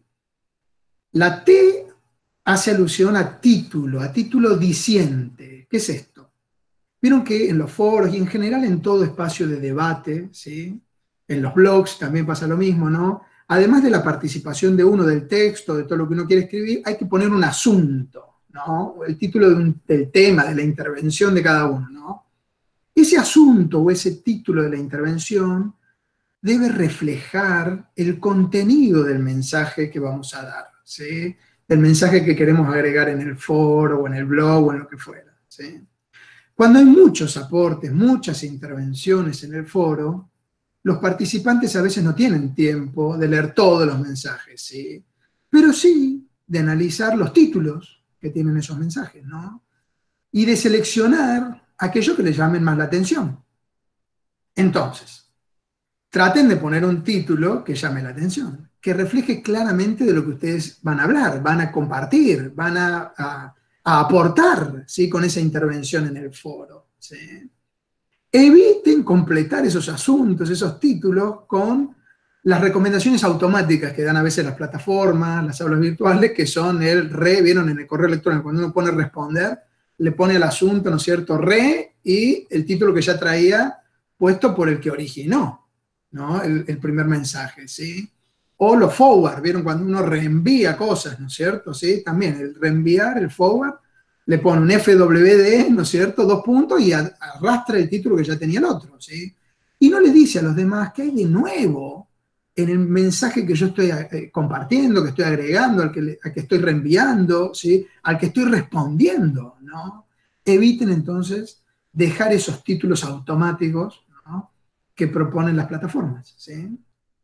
La T hace alusión a título, a título diciente. ¿Qué es esto? Vieron que en los foros y en general en todo espacio de debate, ¿sí?, en los blogs también pasa lo mismo, ¿no? Además de la participación de uno del texto, de todo lo que uno quiere escribir, hay que poner un asunto, ¿no?, el título de un, del tema, de la intervención de cada uno, ¿no? Ese asunto o ese título de la intervención debe reflejar el contenido del mensaje que vamos a dar, ¿sí? El mensaje que queremos agregar en el foro, o en el blog, o en lo que fuera, ¿sí? Cuando hay muchos aportes, muchas intervenciones en el foro, los participantes a veces no tienen tiempo de leer todos los mensajes, ¿sí? Pero sí de analizar los títulos que tienen esos mensajes, ¿no? Y de seleccionar aquellos que les llamen más la atención. Entonces, traten de poner un título que llame la atención, que refleje claramente de lo que ustedes van a hablar, van a compartir, van a, a, a aportar, ¿sí? Con esa intervención en el foro, ¿sí? Eviten completar esos asuntos, esos títulos, con las recomendaciones automáticas que dan a veces las plataformas, las aulas virtuales, que son el re, vieron en el correo electrónico, cuando uno pone responder, le pone el asunto, ¿no es cierto?, re, y el título que ya traía puesto por el que originó, ¿no?, el, el primer mensaje, ¿sí? O los forward, vieron cuando uno reenvía cosas, ¿no es cierto?, ¿sí? También el reenviar, el forward, le pone un F W D, ¿no es cierto?, dos puntos, y arrastra el título que ya tenía el otro, ¿sí? Y no le dice a los demás qué hay de nuevo en el mensaje que yo estoy eh, compartiendo, que estoy agregando, al que, le, al que estoy reenviando, ¿sí? Al que estoy respondiendo, ¿no? Eviten entonces dejar esos títulos automáticos, ¿no?, que proponen las plataformas, ¿sí?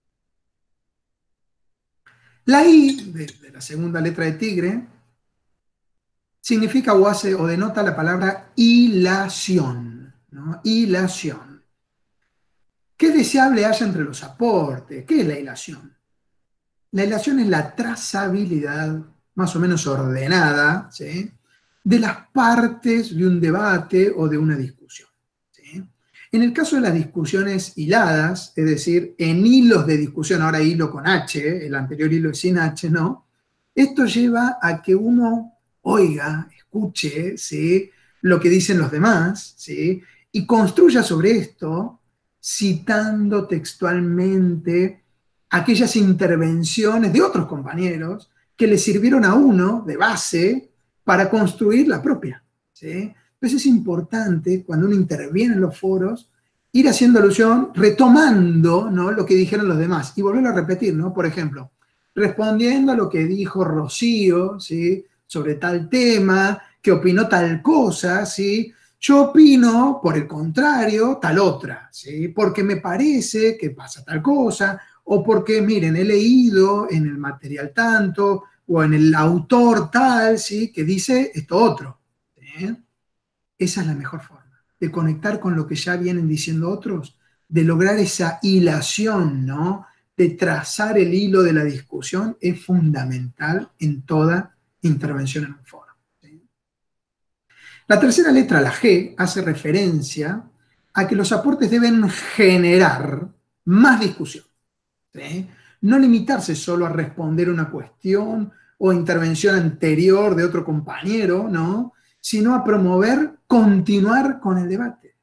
La I, de, de la segunda letra de tigre, significa o hace o denota la palabra hilación, ¿no? Hilación. ¿Qué deseable haya entre los aportes? ¿Qué es la hilación? La hilación es la trazabilidad más o menos ordenada, ¿sí?, de las partes de un debate o de una discusión, ¿sí? En el caso de las discusiones hiladas, es decir, en hilos de discusión, ahora hilo con H, el anterior hilo es sin H, ¿no? Esto lleva a que uno oiga, escuche, ¿sí?, lo que dicen los demás, ¿sí?, y construya sobre esto, citando textualmente aquellas intervenciones de otros compañeros que le sirvieron a uno de base para construir la propia, ¿sí? Entonces es importante, cuando uno interviene en los foros, ir haciendo alusión, retomando, ¿no?, lo que dijeron los demás, y volverlo a repetir, ¿no? Por ejemplo, respondiendo a lo que dijo Rocío, ¿sí?, sobre tal tema, que opinó tal cosa, ¿sí?, yo opino, por el contrario, tal otra, ¿sí?, porque me parece que pasa tal cosa, o porque, miren, he leído en el material tanto, o en el autor tal, ¿sí?, que dice esto otro, ¿sí? Esa es la mejor forma de conectar con lo que ya vienen diciendo otros, de lograr esa hilación, ¿no?, de trazar el hilo de la discusión, es fundamental en toda intervención en un foro, ¿sí? La tercera letra, la G, hace referencia a que los aportes deben generar más discusión, ¿sí? No limitarse solo a responder una cuestión o intervención anterior de otro compañero, ¿no?, sino a promover continuar con el debate.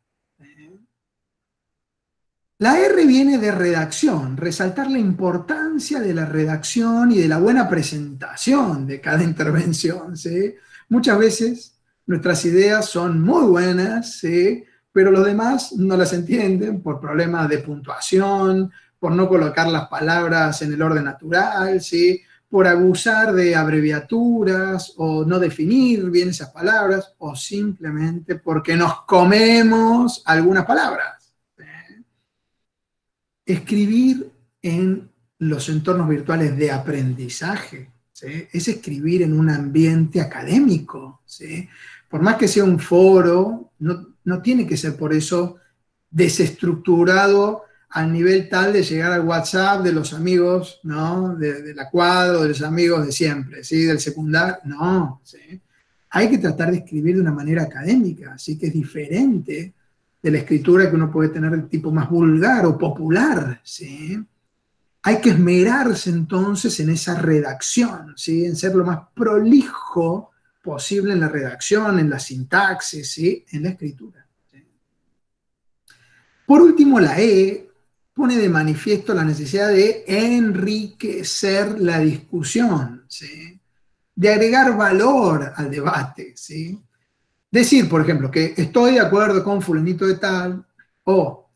La R viene de redacción, resaltar la importancia de la redacción y de la buena presentación de cada intervención, ¿sí? Muchas veces nuestras ideas son muy buenas, ¿sí?, pero los demás no las entienden por problemas de puntuación, por no colocar las palabras en el orden natural, ¿sí?, por abusar de abreviaturas o no definir bien esas palabras, o simplemente porque nos comemos algunas palabras. Escribir en los entornos virtuales de aprendizaje, ¿sí?, es escribir en un ambiente académico, ¿sí? Por más que sea un foro, no, no tiene que ser por eso desestructurado al nivel tal de llegar al WhatsApp de los amigos, ¿no?, de, de la cuadra, de los amigos de siempre, ¿sí?, del secundario, no, ¿sí? Hay que tratar de escribir de una manera académica, así que es diferente de la escritura que uno puede tener de tipo más vulgar o popular, ¿sí? Hay que esmerarse entonces en esa redacción, ¿sí?, en ser lo más prolijo posible en la redacción, en la sintaxis, ¿sí?, en la escritura, ¿sí? Por último, la E pone de manifiesto la necesidad de enriquecer la discusión, ¿sí?, de agregar valor al debate, ¿sí? Decir, por ejemplo, que estoy de acuerdo con fulanito de tal, o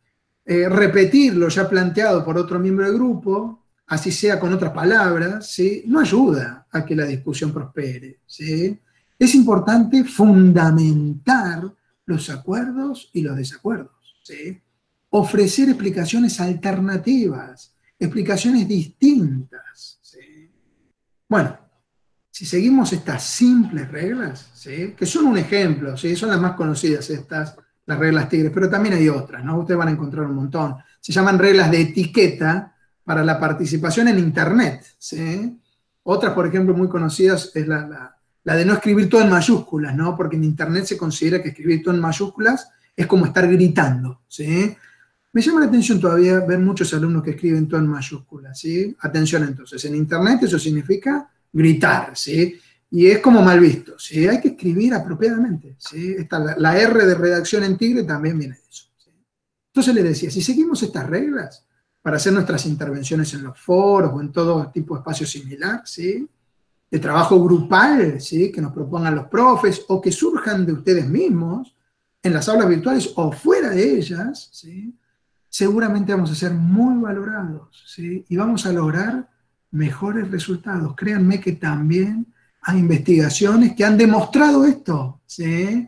eh, repetir lo ya planteado por otro miembro del grupo, así sea con otras palabras, ¿sí? No ayuda a que la discusión prospere, ¿sí? Es importante fundamentar los acuerdos y los desacuerdos, ¿sí? Ofrecer explicaciones alternativas, explicaciones distintas, ¿sí? Bueno, si seguimos estas simples reglas, ¿sí? Que son un ejemplo, ¿sí? Son las más conocidas estas, las reglas tigres, pero también hay otras, ¿no? Ustedes van a encontrar un montón. Se llaman reglas de etiqueta para la participación en Internet, ¿sí? Otras, por ejemplo, muy conocidas es la, la, la de no escribir todo en mayúsculas, ¿no? Porque en Internet se considera que escribir todo en mayúsculas es como estar gritando, ¿sí? Me llama la atención todavía ver muchos alumnos que escriben todo en mayúsculas, ¿sí? Atención entonces, en Internet eso significa gritar, ¿sí? Y es como mal visto, ¿sí? Hay que escribir apropiadamente, ¿sí? Esta, la, la R de redacción en Tigre también viene de eso, ¿sí? Entonces les decía, si seguimos estas reglas para hacer nuestras intervenciones en los foros o en todo tipo de espacio similar, ¿sí? De trabajo grupal, ¿sí? Que nos propongan los profes o que surjan de ustedes mismos en las aulas virtuales o fuera de ellas, ¿sí? Seguramente vamos a ser muy valorados, ¿sí? Y vamos a lograr mejores resultados. Créanme que también hay investigaciones que han demostrado esto, ¿sí?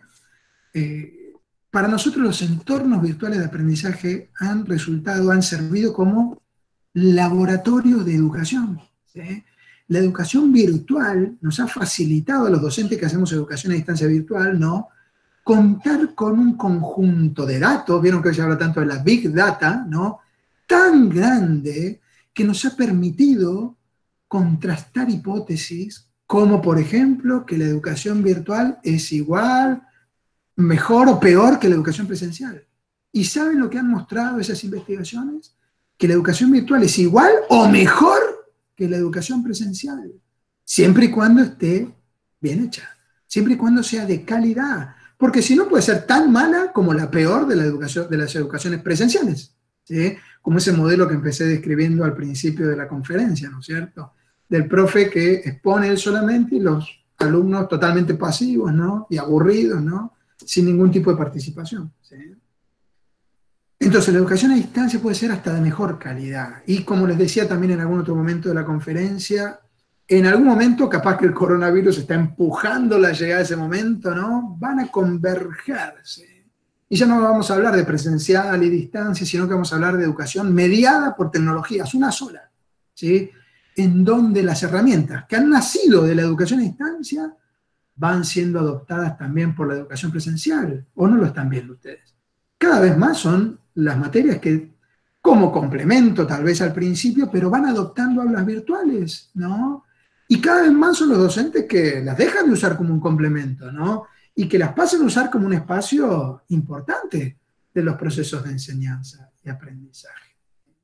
Eh, para nosotros los entornos virtuales de aprendizaje han resultado, han servido como laboratorios de educación, ¿sí? La educación virtual nos ha facilitado a los docentes que hacemos educación a distancia virtual, ¿no? Contar con un conjunto de datos, vieron que hoy se habla tanto de la Big Data, ¿no? Tan grande que nos ha permitido contrastar hipótesis como, por ejemplo, que la educación virtual es igual, mejor o peor que la educación presencial. ¿Y saben lo que han mostrado esas investigaciones? Que la educación virtual es igual o mejor que la educación presencial, siempre y cuando esté bien hecha, siempre y cuando sea de calidad, porque si no puede ser tan mala como la peor de, la educación, de las educaciones presenciales, ¿sí? Como ese modelo que empecé describiendo al principio de la conferencia, ¿no es cierto? Del profe que expone él solamente y los alumnos totalmente pasivos, ¿no? Y aburridos, ¿no? Sin ningún tipo de participación, ¿sí? Entonces la educación a distancia puede ser hasta de mejor calidad. Y como les decía también en algún otro momento de la conferencia, en algún momento capaz que el coronavirus está empujando la llegada de ese momento, ¿no? Van a convergerse. Y ya no vamos a hablar de presencial y distancia, sino que vamos a hablar de educación mediada por tecnologías, una sola, ¿sí? En donde las herramientas que han nacido de la educación a distancia van siendo adoptadas también por la educación presencial, ¿o no lo están viendo ustedes? Cada vez más son las materias que, como complemento tal vez al principio, pero van adoptando aulas virtuales, ¿no? Y cada vez más son los docentes que las dejan de usar como un complemento, ¿no? Y que las pasan a usar como un espacio importante de los procesos de enseñanza y aprendizaje.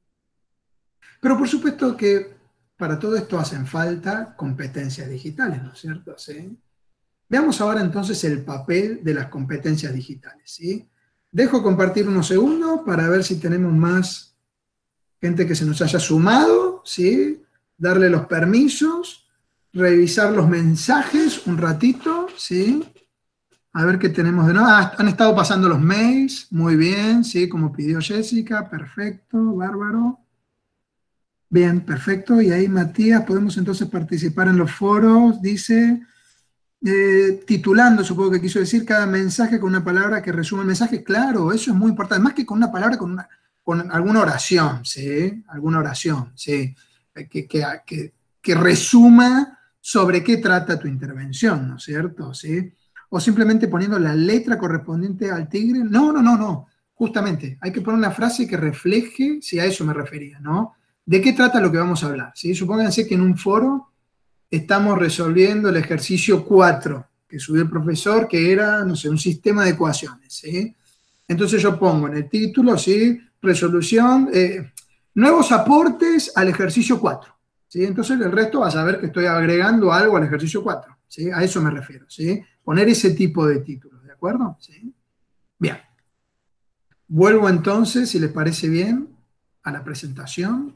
Pero por supuesto que para todo esto hacen falta competencias digitales, ¿no es cierto? ¿Sí? Veamos ahora entonces el papel de las competencias digitales, ¿sí? Dejo compartir unos segundos para ver si tenemos más gente que se nos haya sumado, ¿sí? Darle los permisos, revisar los mensajes un ratito, ¿sí? A ver qué tenemos de nuevo. Ah, han estado pasando los mails, muy bien, ¿sí? Como pidió Jessica, perfecto, bárbaro. Bien, perfecto. Y ahí Matías, podemos entonces participar en los foros, dice... Eh, titulando, supongo que quiso decir, cada mensaje con una palabra que resuma el mensaje. Claro, eso es muy importante, más que con una palabra, con, una, con alguna oración, ¿sí? Alguna oración, ¿sí? Que, que, que, que resuma sobre qué trata tu intervención, ¿no es cierto? ¿Sí? O simplemente poniendo la letra correspondiente al tigre. No, no, no, no. Justamente, hay que poner una frase que refleje, si a eso me refería, ¿no? ¿De qué trata lo que vamos a hablar? ¿Sí? Supónganse que en un foro estamos resolviendo el ejercicio cuatro que subió el profesor, que era, no sé, un sistema de ecuaciones, ¿sí? Entonces yo pongo en el título, ¿sí? Resolución, eh, nuevos aportes al ejercicio cuatro, ¿sí? Entonces el resto va a saber que estoy agregando algo al ejercicio cuatro, ¿sí? A eso me refiero, ¿sí? Poner ese tipo de títulos, ¿de acuerdo? ¿Sí? Bien. Vuelvo entonces, si les parece bien, a la presentación.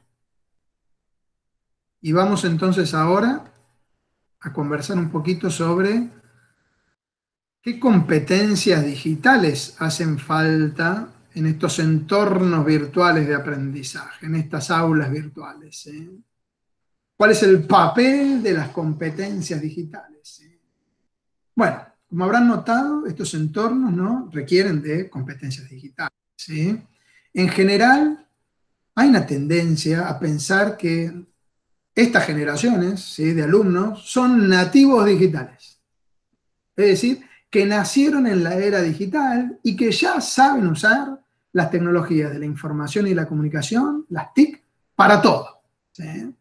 Y vamos entonces ahora a conversar un poquito sobre qué competencias digitales hacen falta en estos entornos virtuales de aprendizaje, en estas aulas virtuales? ¿eh? ¿Cuál es el papel de las competencias digitales? ¿eh? Bueno, como habrán notado, estos entornos, ¿no?, requieren de competencias digitales. ¿sí? En general, hay una tendencia a pensar que estas generaciones, ¿sí?, de alumnos son nativos digitales. Es decir, que nacieron en la era digital y que ya saben usar las tecnologías de la información y la comunicación, las T I C, para todo. ¿sí?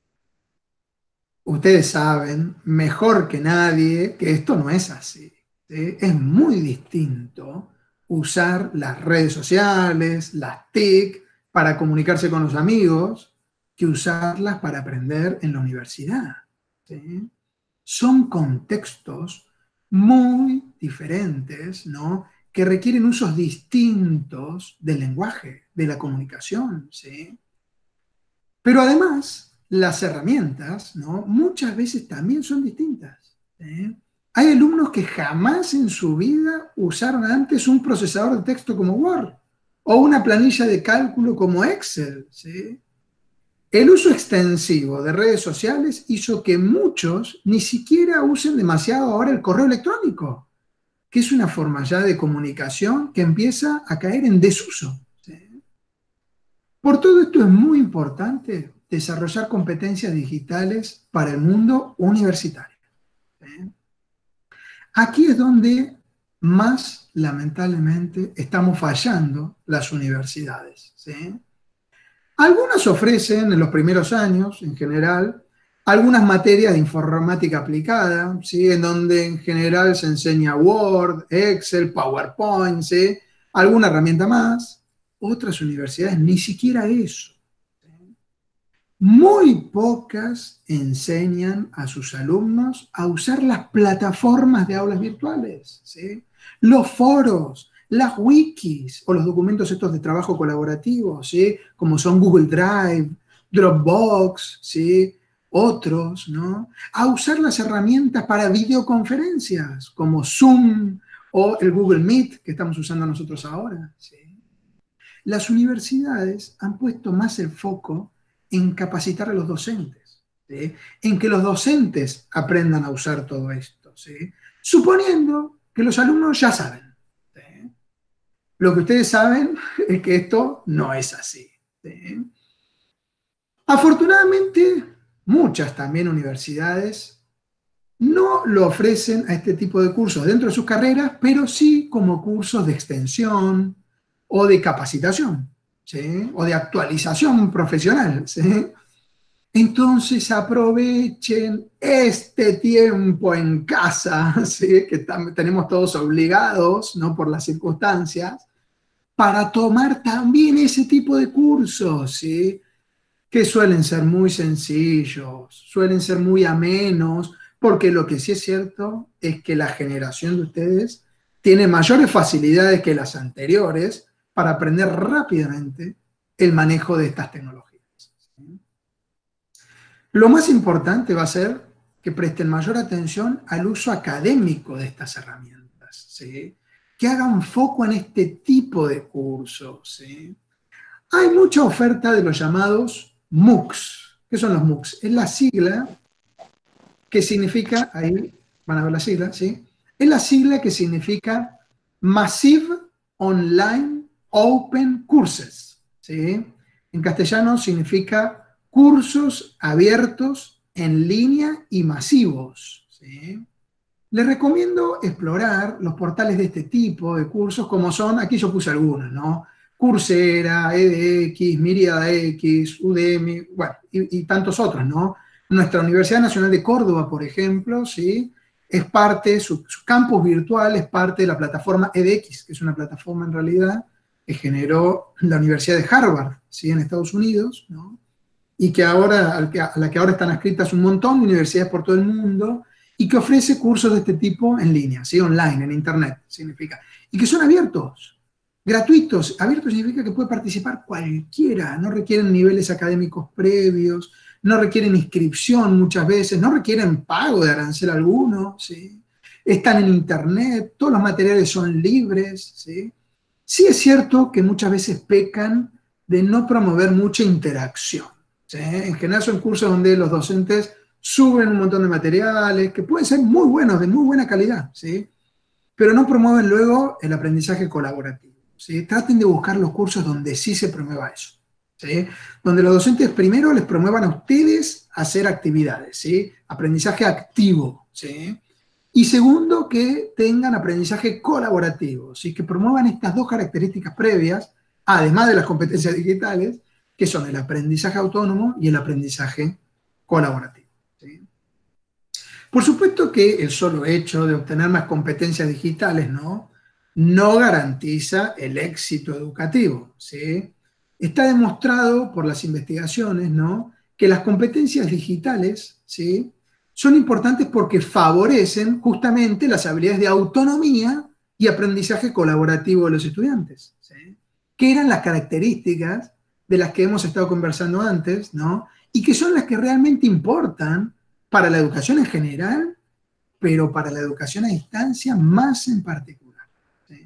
Ustedes saben mejor que nadie que esto no es así. ¿sí? Es muy distinto usar las redes sociales, las T I C, para comunicarse con los amigos, que usarlas para aprender en la universidad. ¿sí? Son contextos muy diferentes, ¿no?, que requieren usos distintos del lenguaje, de la comunicación. ¿sí? Pero además, las herramientas, ¿no?, muchas veces también son distintas. ¿sí? Hay alumnos que jamás en su vida usaron antes un procesador de texto como Word o una planilla de cálculo como Excel. ¿sí? El uso extensivo de redes sociales hizo que muchos ni siquiera usen demasiado ahora el correo electrónico, que es una forma ya de comunicación que empieza a caer en desuso. ¿sí? Por todo esto es muy importante desarrollar competencias digitales para el mundo universitario. ¿sí? Aquí es donde más, lamentablemente, estamos fallando las universidades. ¿sí? Algunas ofrecen en los primeros años, en general, algunas materias de informática aplicada, ¿sí?, en donde en general se enseña Word, Excel, PowerPoint, ¿sí?, alguna herramienta más. Otras universidades ni siquiera eso. ¿sí? Muy pocas enseñan a sus alumnos a usar las plataformas de aulas virtuales, ¿sí?, los foros, las wikis o los documentos estos de trabajo colaborativo, ¿sí?, como son Google Drive, Dropbox, ¿sí?, otros, ¿no?, a usar las herramientas para videoconferencias como Zoom o el Google Meet que estamos usando nosotros ahora. ¿sí? Las universidades han puesto más el foco en capacitar a los docentes, ¿sí?, en que los docentes aprendan a usar todo esto, ¿sí?, suponiendo que los alumnos ya saben. Lo que ustedes saben es que esto no es así. ¿sí? Afortunadamente, muchas también universidades no lo ofrecen a este tipo de cursos dentro de sus carreras, pero sí como cursos de extensión o de capacitación, ¿sí?, o de actualización profesional. ¿sí? Entonces aprovechen este tiempo en casa, ¿sí?, que tenemos todos obligados, ¿no?, por las circunstancias, para tomar también ese tipo de cursos, ¿sí?, que suelen ser muy sencillos, suelen ser muy amenos, porque lo que sí es cierto es que la generación de ustedes tiene mayores facilidades que las anteriores para aprender rápidamente el manejo de estas tecnologías. ¿sí? Lo más importante va a ser que presten mayor atención al uso académico de estas herramientas, ¿sí?, que hagan foco en este tipo de cursos. ¿sí? Hay mucha oferta de los llamados MOOCs. ¿Qué son los MOOCs? Es la sigla que significa, ahí van a ver la sigla, ¿sí? Es la sigla que significa Massive Online Open Courses. ¿sí? En castellano significa cursos abiertos en línea y masivos. ¿sí? Les recomiendo explorar los portales de este tipo de cursos, como son, aquí yo puse algunos, ¿no? Coursera, edX, MyriadX, Udemy, bueno, y, y tantos otros, ¿no? Nuestra Universidad Nacional de Córdoba, por ejemplo, ¿sí?, es parte, su, su campus virtual es parte de la plataforma edX, que es una plataforma en realidad que generó la Universidad de Harvard, ¿sí?, en Estados Unidos, ¿no? Y que ahora, a la que ahora están adscritas un montón de universidades por todo el mundo, y que ofrece cursos de este tipo en línea, ¿sí?, online, en internet, significa, y que son abiertos, gratuitos. Abiertos significa que puede participar cualquiera, no requieren niveles académicos previos, no requieren inscripción muchas veces, no requieren pago de arancel alguno, ¿sí? Están en internet, todos los materiales son libres, ¿sí? Sí es cierto que muchas veces pecan de no promover mucha interacción, ¿sí? En general son cursos donde los docentes suben un montón de materiales que pueden ser muy buenos, de muy buena calidad, ¿sí? Pero no promueven luego el aprendizaje colaborativo, ¿sí? Traten de buscar los cursos donde sí se promueva eso, ¿sí? Donde los docentes primero les promuevan a ustedes hacer actividades, ¿sí? Aprendizaje activo, ¿sí? Y segundo, que tengan aprendizaje colaborativo, ¿sí? Que promuevan estas dos características previas, además de las competencias digitales, que son el aprendizaje autónomo y el aprendizaje colaborativo, ¿sí? Por supuesto que el solo hecho de obtener más competencias digitales, ¿no?, no garantiza el éxito educativo, ¿sí? Está demostrado por las investigaciones, ¿no?, que las competencias digitales, ¿sí?, son importantes porque favorecen justamente las habilidades de autonomía y aprendizaje colaborativo de los estudiantes, ¿sí?, que eran las características de las que hemos estado conversando antes, ¿no?, y que son las que realmente importan para la educación en general, pero para la educación a distancia más en particular, ¿sí?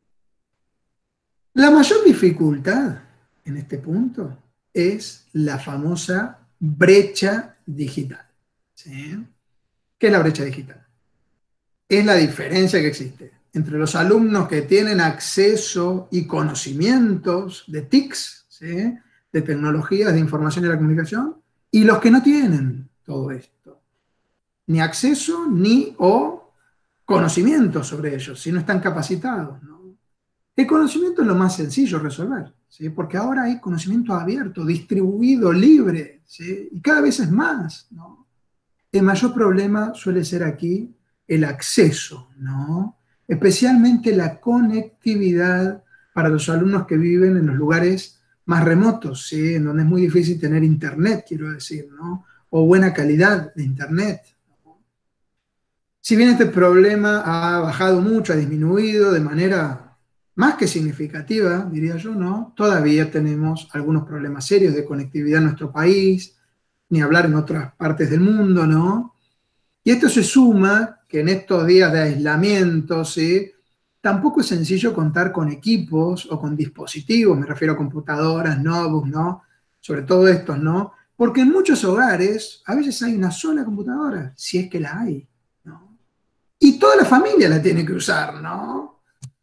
La mayor dificultad en este punto es la famosa brecha digital, ¿sí? ¿Qué es la brecha digital? Es la diferencia que existe entre los alumnos que tienen acceso y conocimientos de T I Cs, ¿sí?, de tecnologías de información y la comunicación, y los que no tienen todo esto. Ni acceso, ni o conocimiento sobre ellos, si no están capacitados, ¿no? El conocimiento es lo más sencillo de resolver, ¿sí?, porque ahora hay conocimiento abierto, distribuido, libre, ¿sí?, y cada vez es más, ¿no? El mayor problema suele ser aquí el acceso, ¿no?, especialmente la conectividad para los alumnos que viven en los lugares más remotos, ¿sí?, en donde es muy difícil tener internet, quiero decir, ¿no?, o buena calidad de internet. Si bien este problema ha bajado mucho, ha disminuido de manera más que significativa, diría yo, ¿no?, todavía tenemos algunos problemas serios de conectividad en nuestro país, ni hablar en otras partes del mundo, ¿no? Y esto se suma que en estos días de aislamiento, ¿sí?, tampoco es sencillo contar con equipos o con dispositivos, me refiero a computadoras, notebooks, ¿no?, sobre todo estos, ¿no?, porque en muchos hogares a veces hay una sola computadora, si es que la hay, ¿no?, y toda la familia la tiene que usar, ¿no?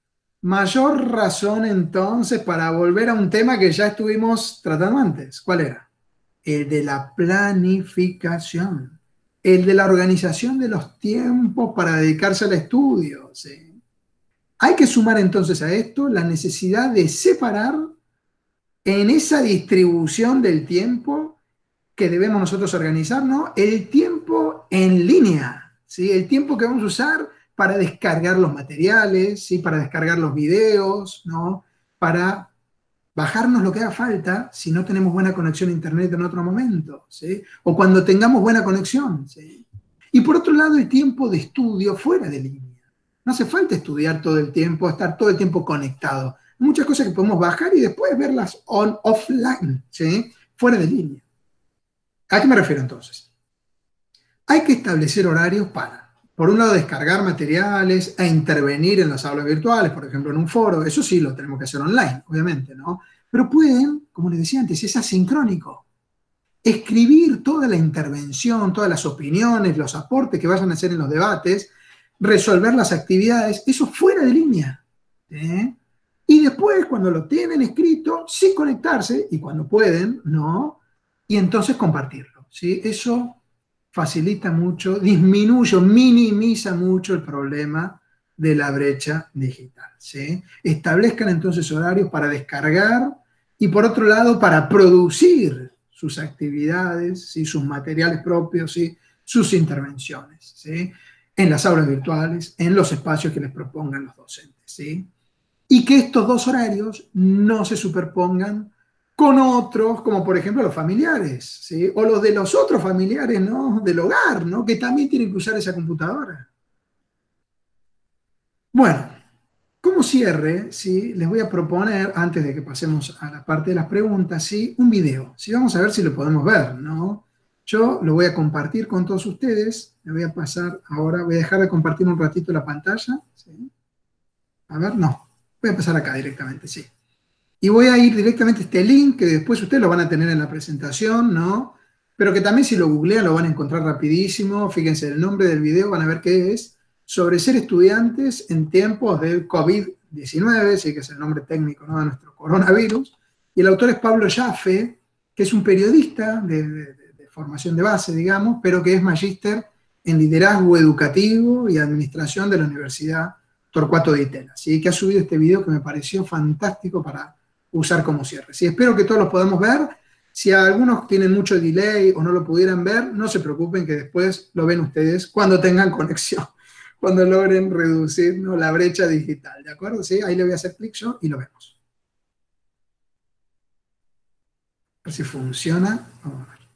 Mayor razón entonces para volver a un tema que ya estuvimos tratando antes. ¿Cuál era? El de la planificación, el de la organización de los tiempos para dedicarse al estudio, ¿sí? Hay que sumar entonces a esto la necesidad de separar en esa distribución del tiempo que debemos nosotros organizar, ¿no?, el tiempo en línea, ¿sí?, el tiempo que vamos a usar para descargar los materiales, ¿sí?, para descargar los videos, ¿no?, para bajarnos lo que haga falta si no tenemos buena conexión a internet en otro momento, ¿sí?, o cuando tengamos buena conexión, ¿sí? Y por otro lado, el tiempo de estudio fuera de línea. No hace falta estudiar todo el tiempo, estar todo el tiempo conectado. Hay muchas cosas que podemos bajar y después verlas on, offline, ¿sí?, fuera de línea. ¿A qué me refiero entonces? Hay que establecer horarios para, por un lado, descargar materiales e intervenir en las aulas virtuales, por ejemplo, en un foro. Eso sí lo tenemos que hacer online, obviamente, ¿no? Pero pueden, como les decía antes, es asincrónico. Escribir toda la intervención, todas las opiniones, los aportes que vayan a hacer en los debates, resolver las actividades, eso fuera de línea, ¿sí? Y después, cuando lo tienen escrito, sí conectarse, y cuando pueden, ¿no?, y entonces compartirlo, ¿sí? Eso facilita mucho, disminuye, minimiza mucho el problema de la brecha digital, ¿sí? Establezcan entonces horarios para descargar y, por otro lado, para producir sus actividades, ¿sí?, sus materiales propios, ¿sí?, sus intervenciones, ¿sí?, en las aulas virtuales, en los espacios que les propongan los docentes, ¿sí? Y que estos dos horarios no se superpongan con otros, como por ejemplo los familiares, ¿sí?, o los de los otros familiares, ¿no?, del hogar, ¿no?, que también tienen que usar esa computadora. Bueno, como cierre, ¿sí?, les voy a proponer, antes de que pasemos a la parte de las preguntas, ¿sí?, un video. ¿Sí? Vamos a ver si lo podemos ver, ¿no? Yo lo voy a compartir con todos ustedes. Le voy a pasar ahora, voy a dejar de compartir un ratito la pantalla, ¿sí? A ver, no. Voy a pasar acá directamente, sí. Y voy a ir directamente a este link, que después ustedes lo van a tener en la presentación, ¿no? Pero que también si lo googlean lo van a encontrar rapidísimo. Fíjense, el nombre del video van a ver qué es. Sobre ser estudiantes en tiempos del COVID diecinueve, sí que es el nombre técnico, ¿no?, de nuestro coronavirus. Y el autor es Pablo Jaffe, que es un periodista de, de, de formación de base, digamos, pero que es magíster en liderazgo educativo y administración de la Universidad Torcuato Di Tella. Así que ha subido este video que me pareció fantástico para usar como cierre. Sí, espero que todos los podamos ver. Si algunos tienen mucho delay o no lo pudieran ver, no se preocupen que después lo ven ustedes cuando tengan conexión, cuando logren reducir, ¿no?, la brecha digital, ¿de acuerdo? ¿Sí? Ahí le voy a hacer clic yo y lo vemos. A ver si funciona. Vamos a ver.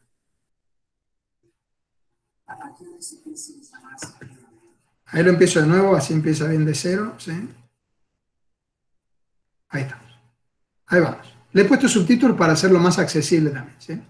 Ahí lo empiezo de nuevo, así empieza bien de cero, ¿sí? Ahí estamos. Ahí vamos. Le he puesto subtítulos para hacerlo más accesible también, ¿sí?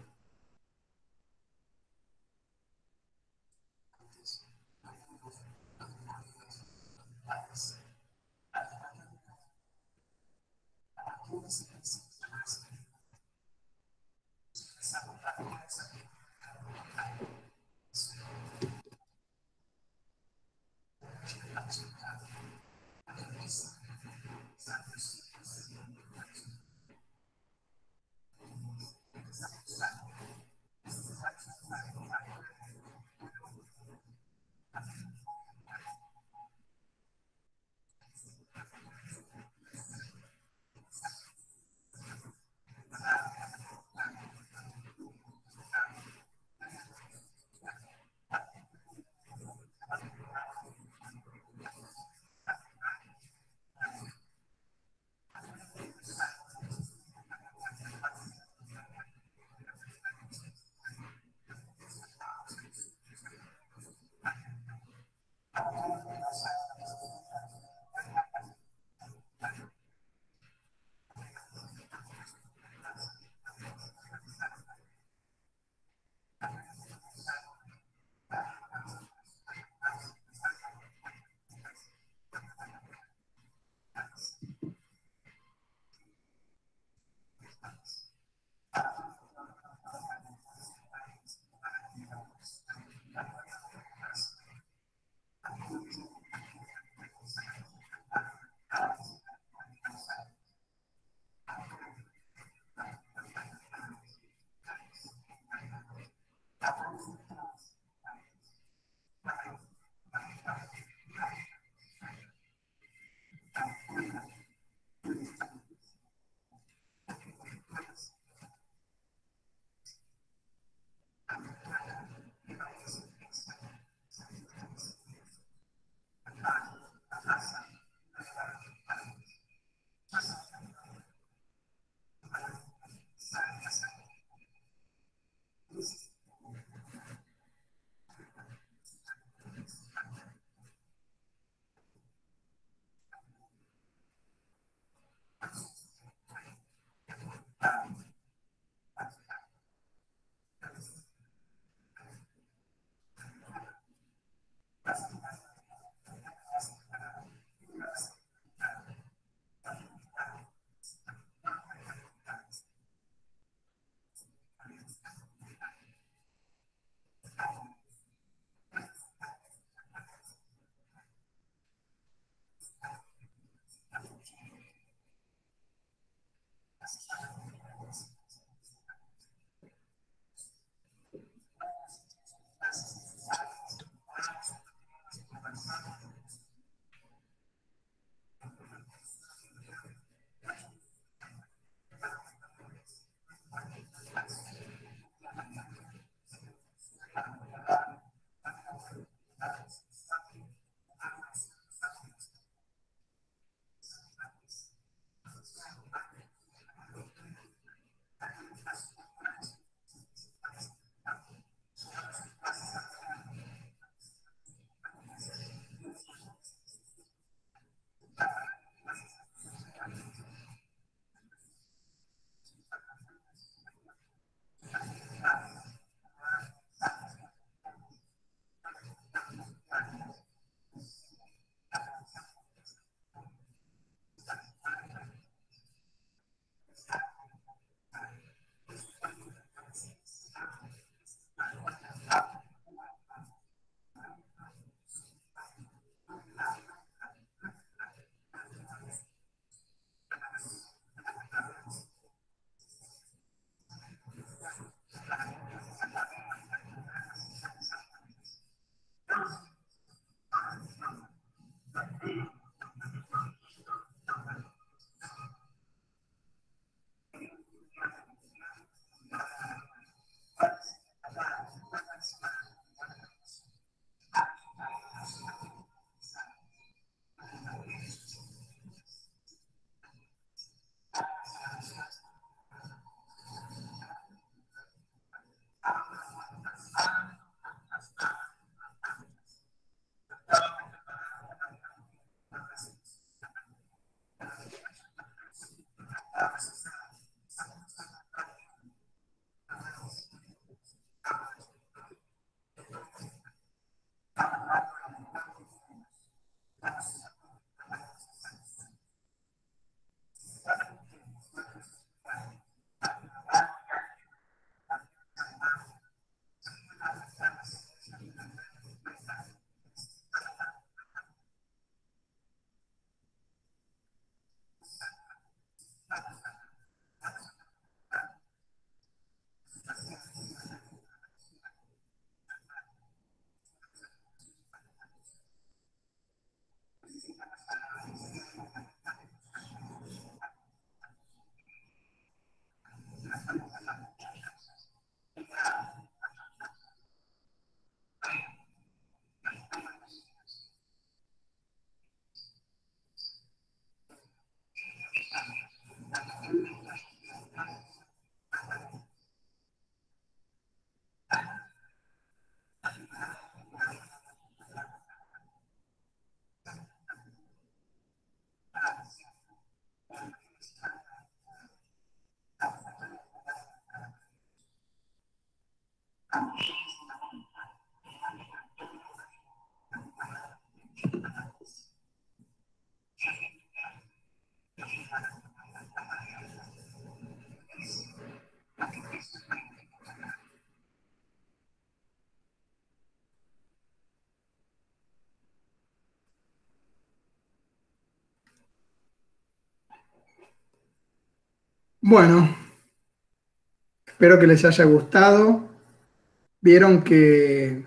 Bueno, espero que les haya gustado. Vieron que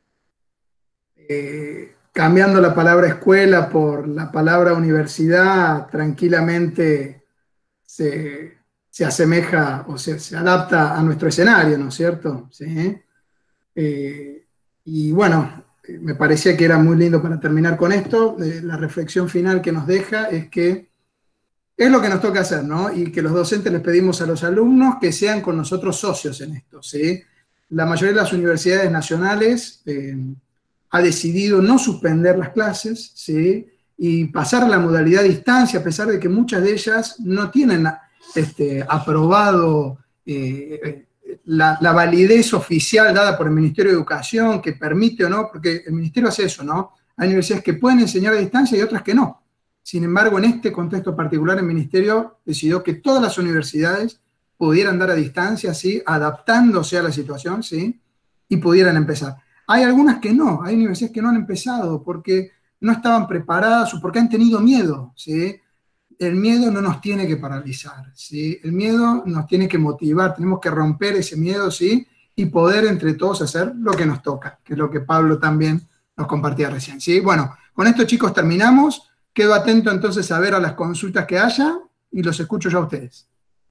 eh, cambiando la palabra escuela por la palabra universidad, tranquilamente se, se asemeja o se, se adapta a nuestro escenario, ¿no es cierto? ¿Sí? Eh, y bueno, me parecía que era muy lindo para terminar con esto. Eh, la reflexión final que nos deja es que es lo que nos toca hacer, ¿no? Y que los docentes les pedimos a los alumnos que sean con nosotros socios en esto, ¿sí? La mayoría de las universidades nacionales eh, ha decidido no suspender las clases, ¿sí? Y pasar a la modalidad a distancia, a pesar de que muchas de ellas no tienen este, aprobado eh, la, la validez oficial dada por el Ministerio de Educación, que permite o no, porque el Ministerio hace eso, ¿no? Hay universidades que pueden enseñar a distancia y otras que no. Sin embargo, en este contexto particular, el Ministerio decidió que todas las universidades pudieran dar a distancia, ¿sí? Adaptándose a la situación, ¿sí? Y pudieran empezar. Hay algunas que no, hay universidades que no han empezado porque no estaban preparadas o porque han tenido miedo, ¿sí? El miedo no nos tiene que paralizar, ¿sí? El miedo nos tiene que motivar, tenemos que romper ese miedo, ¿sí? Y poder entre todos hacer lo que nos toca, que es lo que Pablo también nos compartía recién, ¿sí? Bueno, con esto, chicos, terminamos. Quedo atento entonces a ver a las consultas que haya y los escucho yo a ustedes.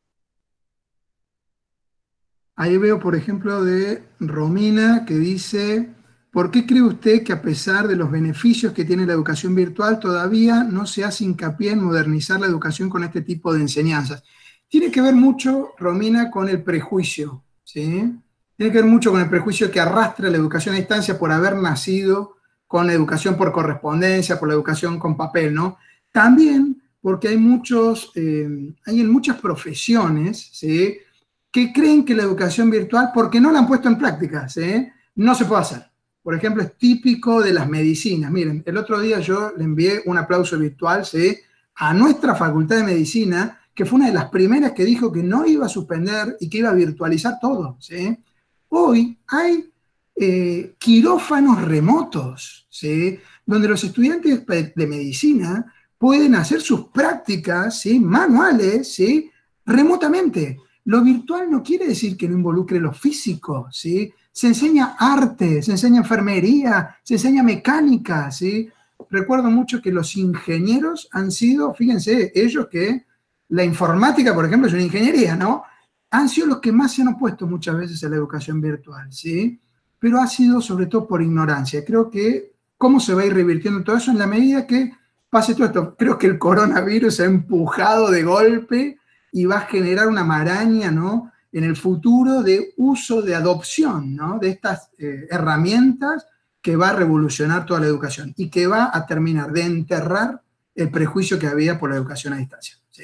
Ahí veo, por ejemplo, de Romina, que dice: ¿por qué cree usted que a pesar de los beneficios que tiene la educación virtual, todavía no se hace hincapié en modernizar la educación con este tipo de enseñanzas? Tiene que ver mucho, Romina, con el prejuicio, ¿sí? Tiene que ver mucho con el prejuicio que arrastra la educación a distancia por haber nacido con la educación por correspondencia, por la educación con papel, ¿no? También porque hay muchos, eh, hay en muchas profesiones, ¿sí?, que creen que la educación virtual, porque no la han puesto en práctica, ¿sí?, no se puede hacer. Por ejemplo, es típico de las medicinas. Miren, el otro día yo le envié un aplauso virtual, ¿sí?, a nuestra Facultad de Medicina, que fue una de las primeras que dijo que no iba a suspender y que iba a virtualizar todo, ¿sí? Hoy hay eh, quirófanos remotos, ¿sí?, donde los estudiantes de medicina pueden hacer sus prácticas, ¿sí?, manuales, ¿sí?, remotamente. Lo virtual no quiere decir que no involucre lo físico, ¿sí? Se enseña arte, se enseña enfermería, se enseña mecánica, ¿sí? Recuerdo mucho que los ingenieros han sido, fíjense, ellos que la informática, por ejemplo, es una ingeniería, ¿no? Han sido los que más se han opuesto muchas veces a la educación virtual, ¿sí? Pero ha sido sobre todo por ignorancia. Creo que cómo se va a ir revirtiendo todo eso en la medida que pase todo esto. Creo que el coronavirus ha empujado de golpe y va a generar una maraña, ¿no?, en el futuro de uso, de adopción, ¿no?, de estas eh, herramientas que va a revolucionar toda la educación y que va a terminar de enterrar el prejuicio que había por la educación a distancia, ¿sí?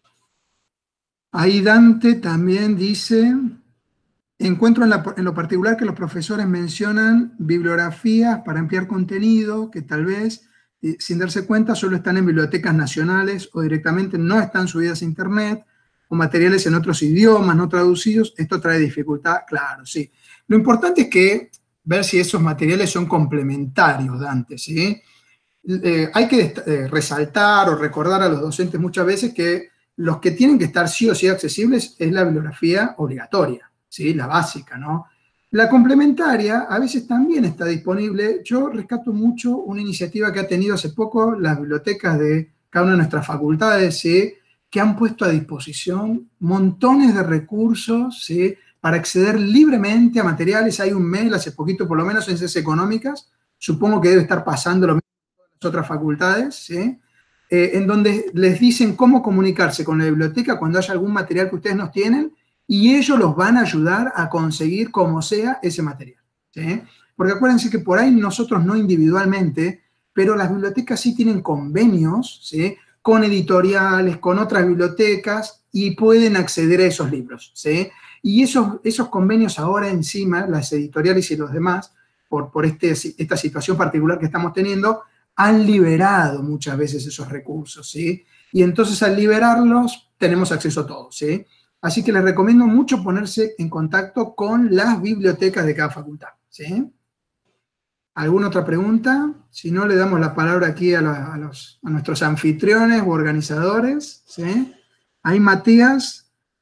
Ahí Dante también dice: encuentro en, la, en lo particular que los profesores mencionan bibliografías para ampliar contenido que tal vez, eh, sin darse cuenta, solo están en bibliotecas nacionales o directamente no están subidas a internet, o materiales en otros idiomas no traducidos. Esto trae dificultad, claro, sí. Lo importante es que ver si esos materiales son complementarios, Dante, ¿sí? Eh, hay que eh, resaltar o recordar a los docentes muchas veces que los que tienen que estar sí o sí accesibles es la bibliografía obligatoria, ¿sí?, la básica, ¿no? La complementaria a veces también está disponible. Yo rescato mucho una iniciativa que ha tenido hace poco las bibliotecas de cada una de nuestras facultades, ¿sí?, que han puesto a disposición montones de recursos, ¿sí?, para acceder libremente a materiales. Hay un mail hace poquito, por lo menos en Ciencias Económicas, supongo que debe estar pasando lo mismo en las otras facultades, ¿sí?, eh, en donde les dicen cómo comunicarse con la biblioteca cuando haya algún material que ustedes no tienen, y ellos los van a ayudar a conseguir como sea ese material, ¿sí? Porque acuérdense que por ahí nosotros no individualmente, pero las bibliotecas sí tienen convenios, ¿sí?, con editoriales, con otras bibliotecas, y pueden acceder a esos libros, ¿sí? Y esos, esos convenios ahora encima, las editoriales y los demás, por, por este, esta situación particular que estamos teniendo, han liberado muchas veces esos recursos, ¿sí? Y entonces al liberarlos tenemos acceso a todos, ¿sí? Así que les recomiendo mucho ponerse en contacto con las bibliotecas de cada facultad, ¿sí? ¿Alguna otra pregunta? Si no, le damos la palabra aquí a, la, a, los, a nuestros anfitriones u organizadores, ¿sí? Ahí Matías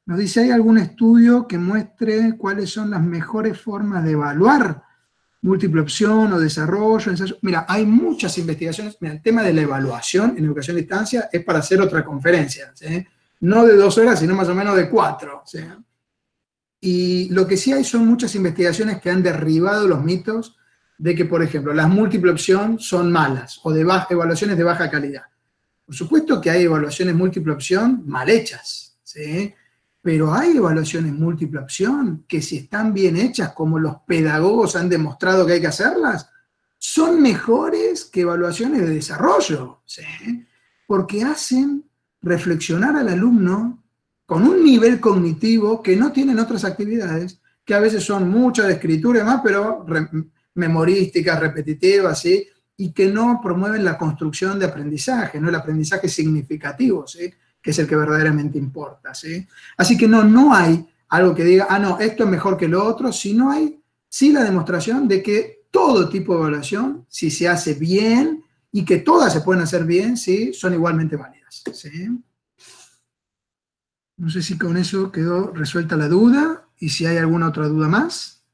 Nos dice, ¿hay algún estudio que muestre cuáles son las mejores formas de evaluar múltiple opción o desarrollo, ensayo? Mira, hay muchas investigaciones. Mira, el tema de la evaluación en educación a distancia es para hacer otra conferencia, ¿sí? No de dos horas, sino más o menos de cuatro, ¿sí? Y lo que sí hay son muchas investigaciones que han derribado los mitos de que, por ejemplo, las múltiple opción son malas o de baja, evaluaciones de baja calidad. Por supuesto que hay evaluaciones múltiple opción mal hechas, ¿sí? Pero hay evaluaciones múltiple opción que, si están bien hechas, como los pedagogos han demostrado que hay que hacerlas, son mejores que evaluaciones de desarrollo, ¿sí? Porque hacen reflexionar al alumno con un nivel cognitivo que no tienen otras actividades, que a veces son muchas de escritura y demás, pero re memorísticas, repetitivas, ¿sí? Y que no promueven la construcción de aprendizaje, no el aprendizaje significativo, ¿sí? Que es el que verdaderamente importa, ¿sí? Así que no, no hay algo que diga, ah, no, esto es mejor que lo otro, sino hay sí la demostración de que todo tipo de evaluación, si se hace bien, y que todas se pueden hacer bien, ¿sí? Son igualmente válidas, ¿sí? No sé si con eso quedó resuelta la duda, y si hay alguna otra duda más.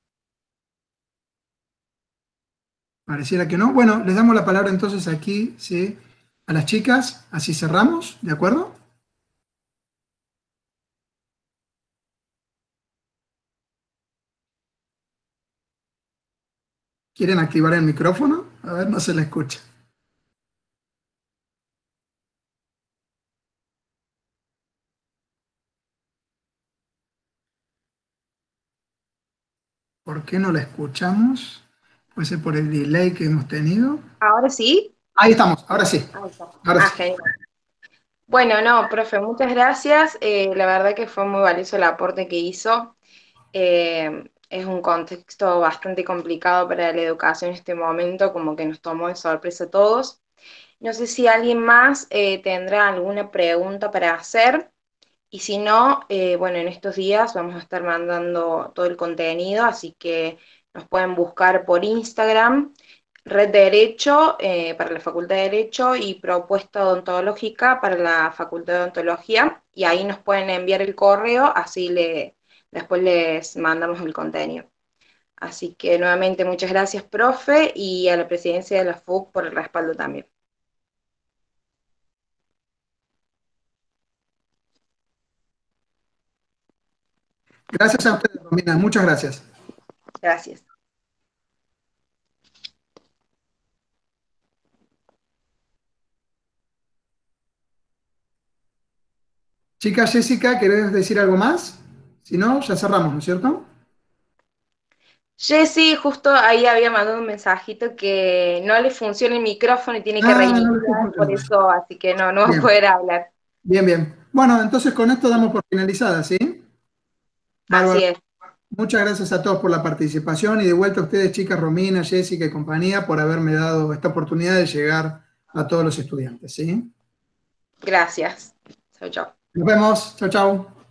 Pareciera que no. Bueno, les damos la palabra entonces aquí, ¿sí? A las chicas, así cerramos, ¿de acuerdo? ¿Quieren activar el micrófono? A ver, no se la escucha. ¿Por qué no la escuchamos? Puede ser por el delay que hemos tenido. ¿Ahora sí? Ahí estamos, ahora sí. Ahí está. Ahora Ah, sí. genial. Bueno, no, profe, muchas gracias. Eh, la verdad que fue muy valioso el aporte que hizo. Eh, es un contexto bastante complicado para la educación en este momento, como que nos tomó de sorpresa a todos. No sé si alguien más eh, tendrá alguna pregunta para hacer, y si no, eh, bueno, en estos días vamos a estar mandando todo el contenido, así que nos pueden buscar por Instagram, Red Derecho eh, para la Facultad de Derecho y Propuesta Odontológica para la Facultad de Odontología, y ahí nos pueden enviar el correo, así le, después les mandamos el contenido. Así que nuevamente muchas gracias, profe, y a la presidencia de la F U C por el respaldo también. Gracias a ustedes, Romina. Muchas gracias. Gracias. Chica Jessica, ¿querés decir algo más? Si no, ya cerramos, ¿no es cierto? Jessy justo ahí había mandado un mensajito que no le funciona el micrófono y tiene que Ah, no lo estoy reiniciar, por funcionando. eso, así que no, no va a Bien, poder hablar. bien, bien. Bueno, entonces con esto damos por finalizada, ¿sí? Bárbaro. Así es. Muchas gracias a todos por la participación, y de vuelta a ustedes, chicas, Romina, Jessica y compañía, por haberme dado esta oportunidad de llegar a todos los estudiantes, ¿sí? Gracias. Chau, chau. Nos vemos. Chau, chau.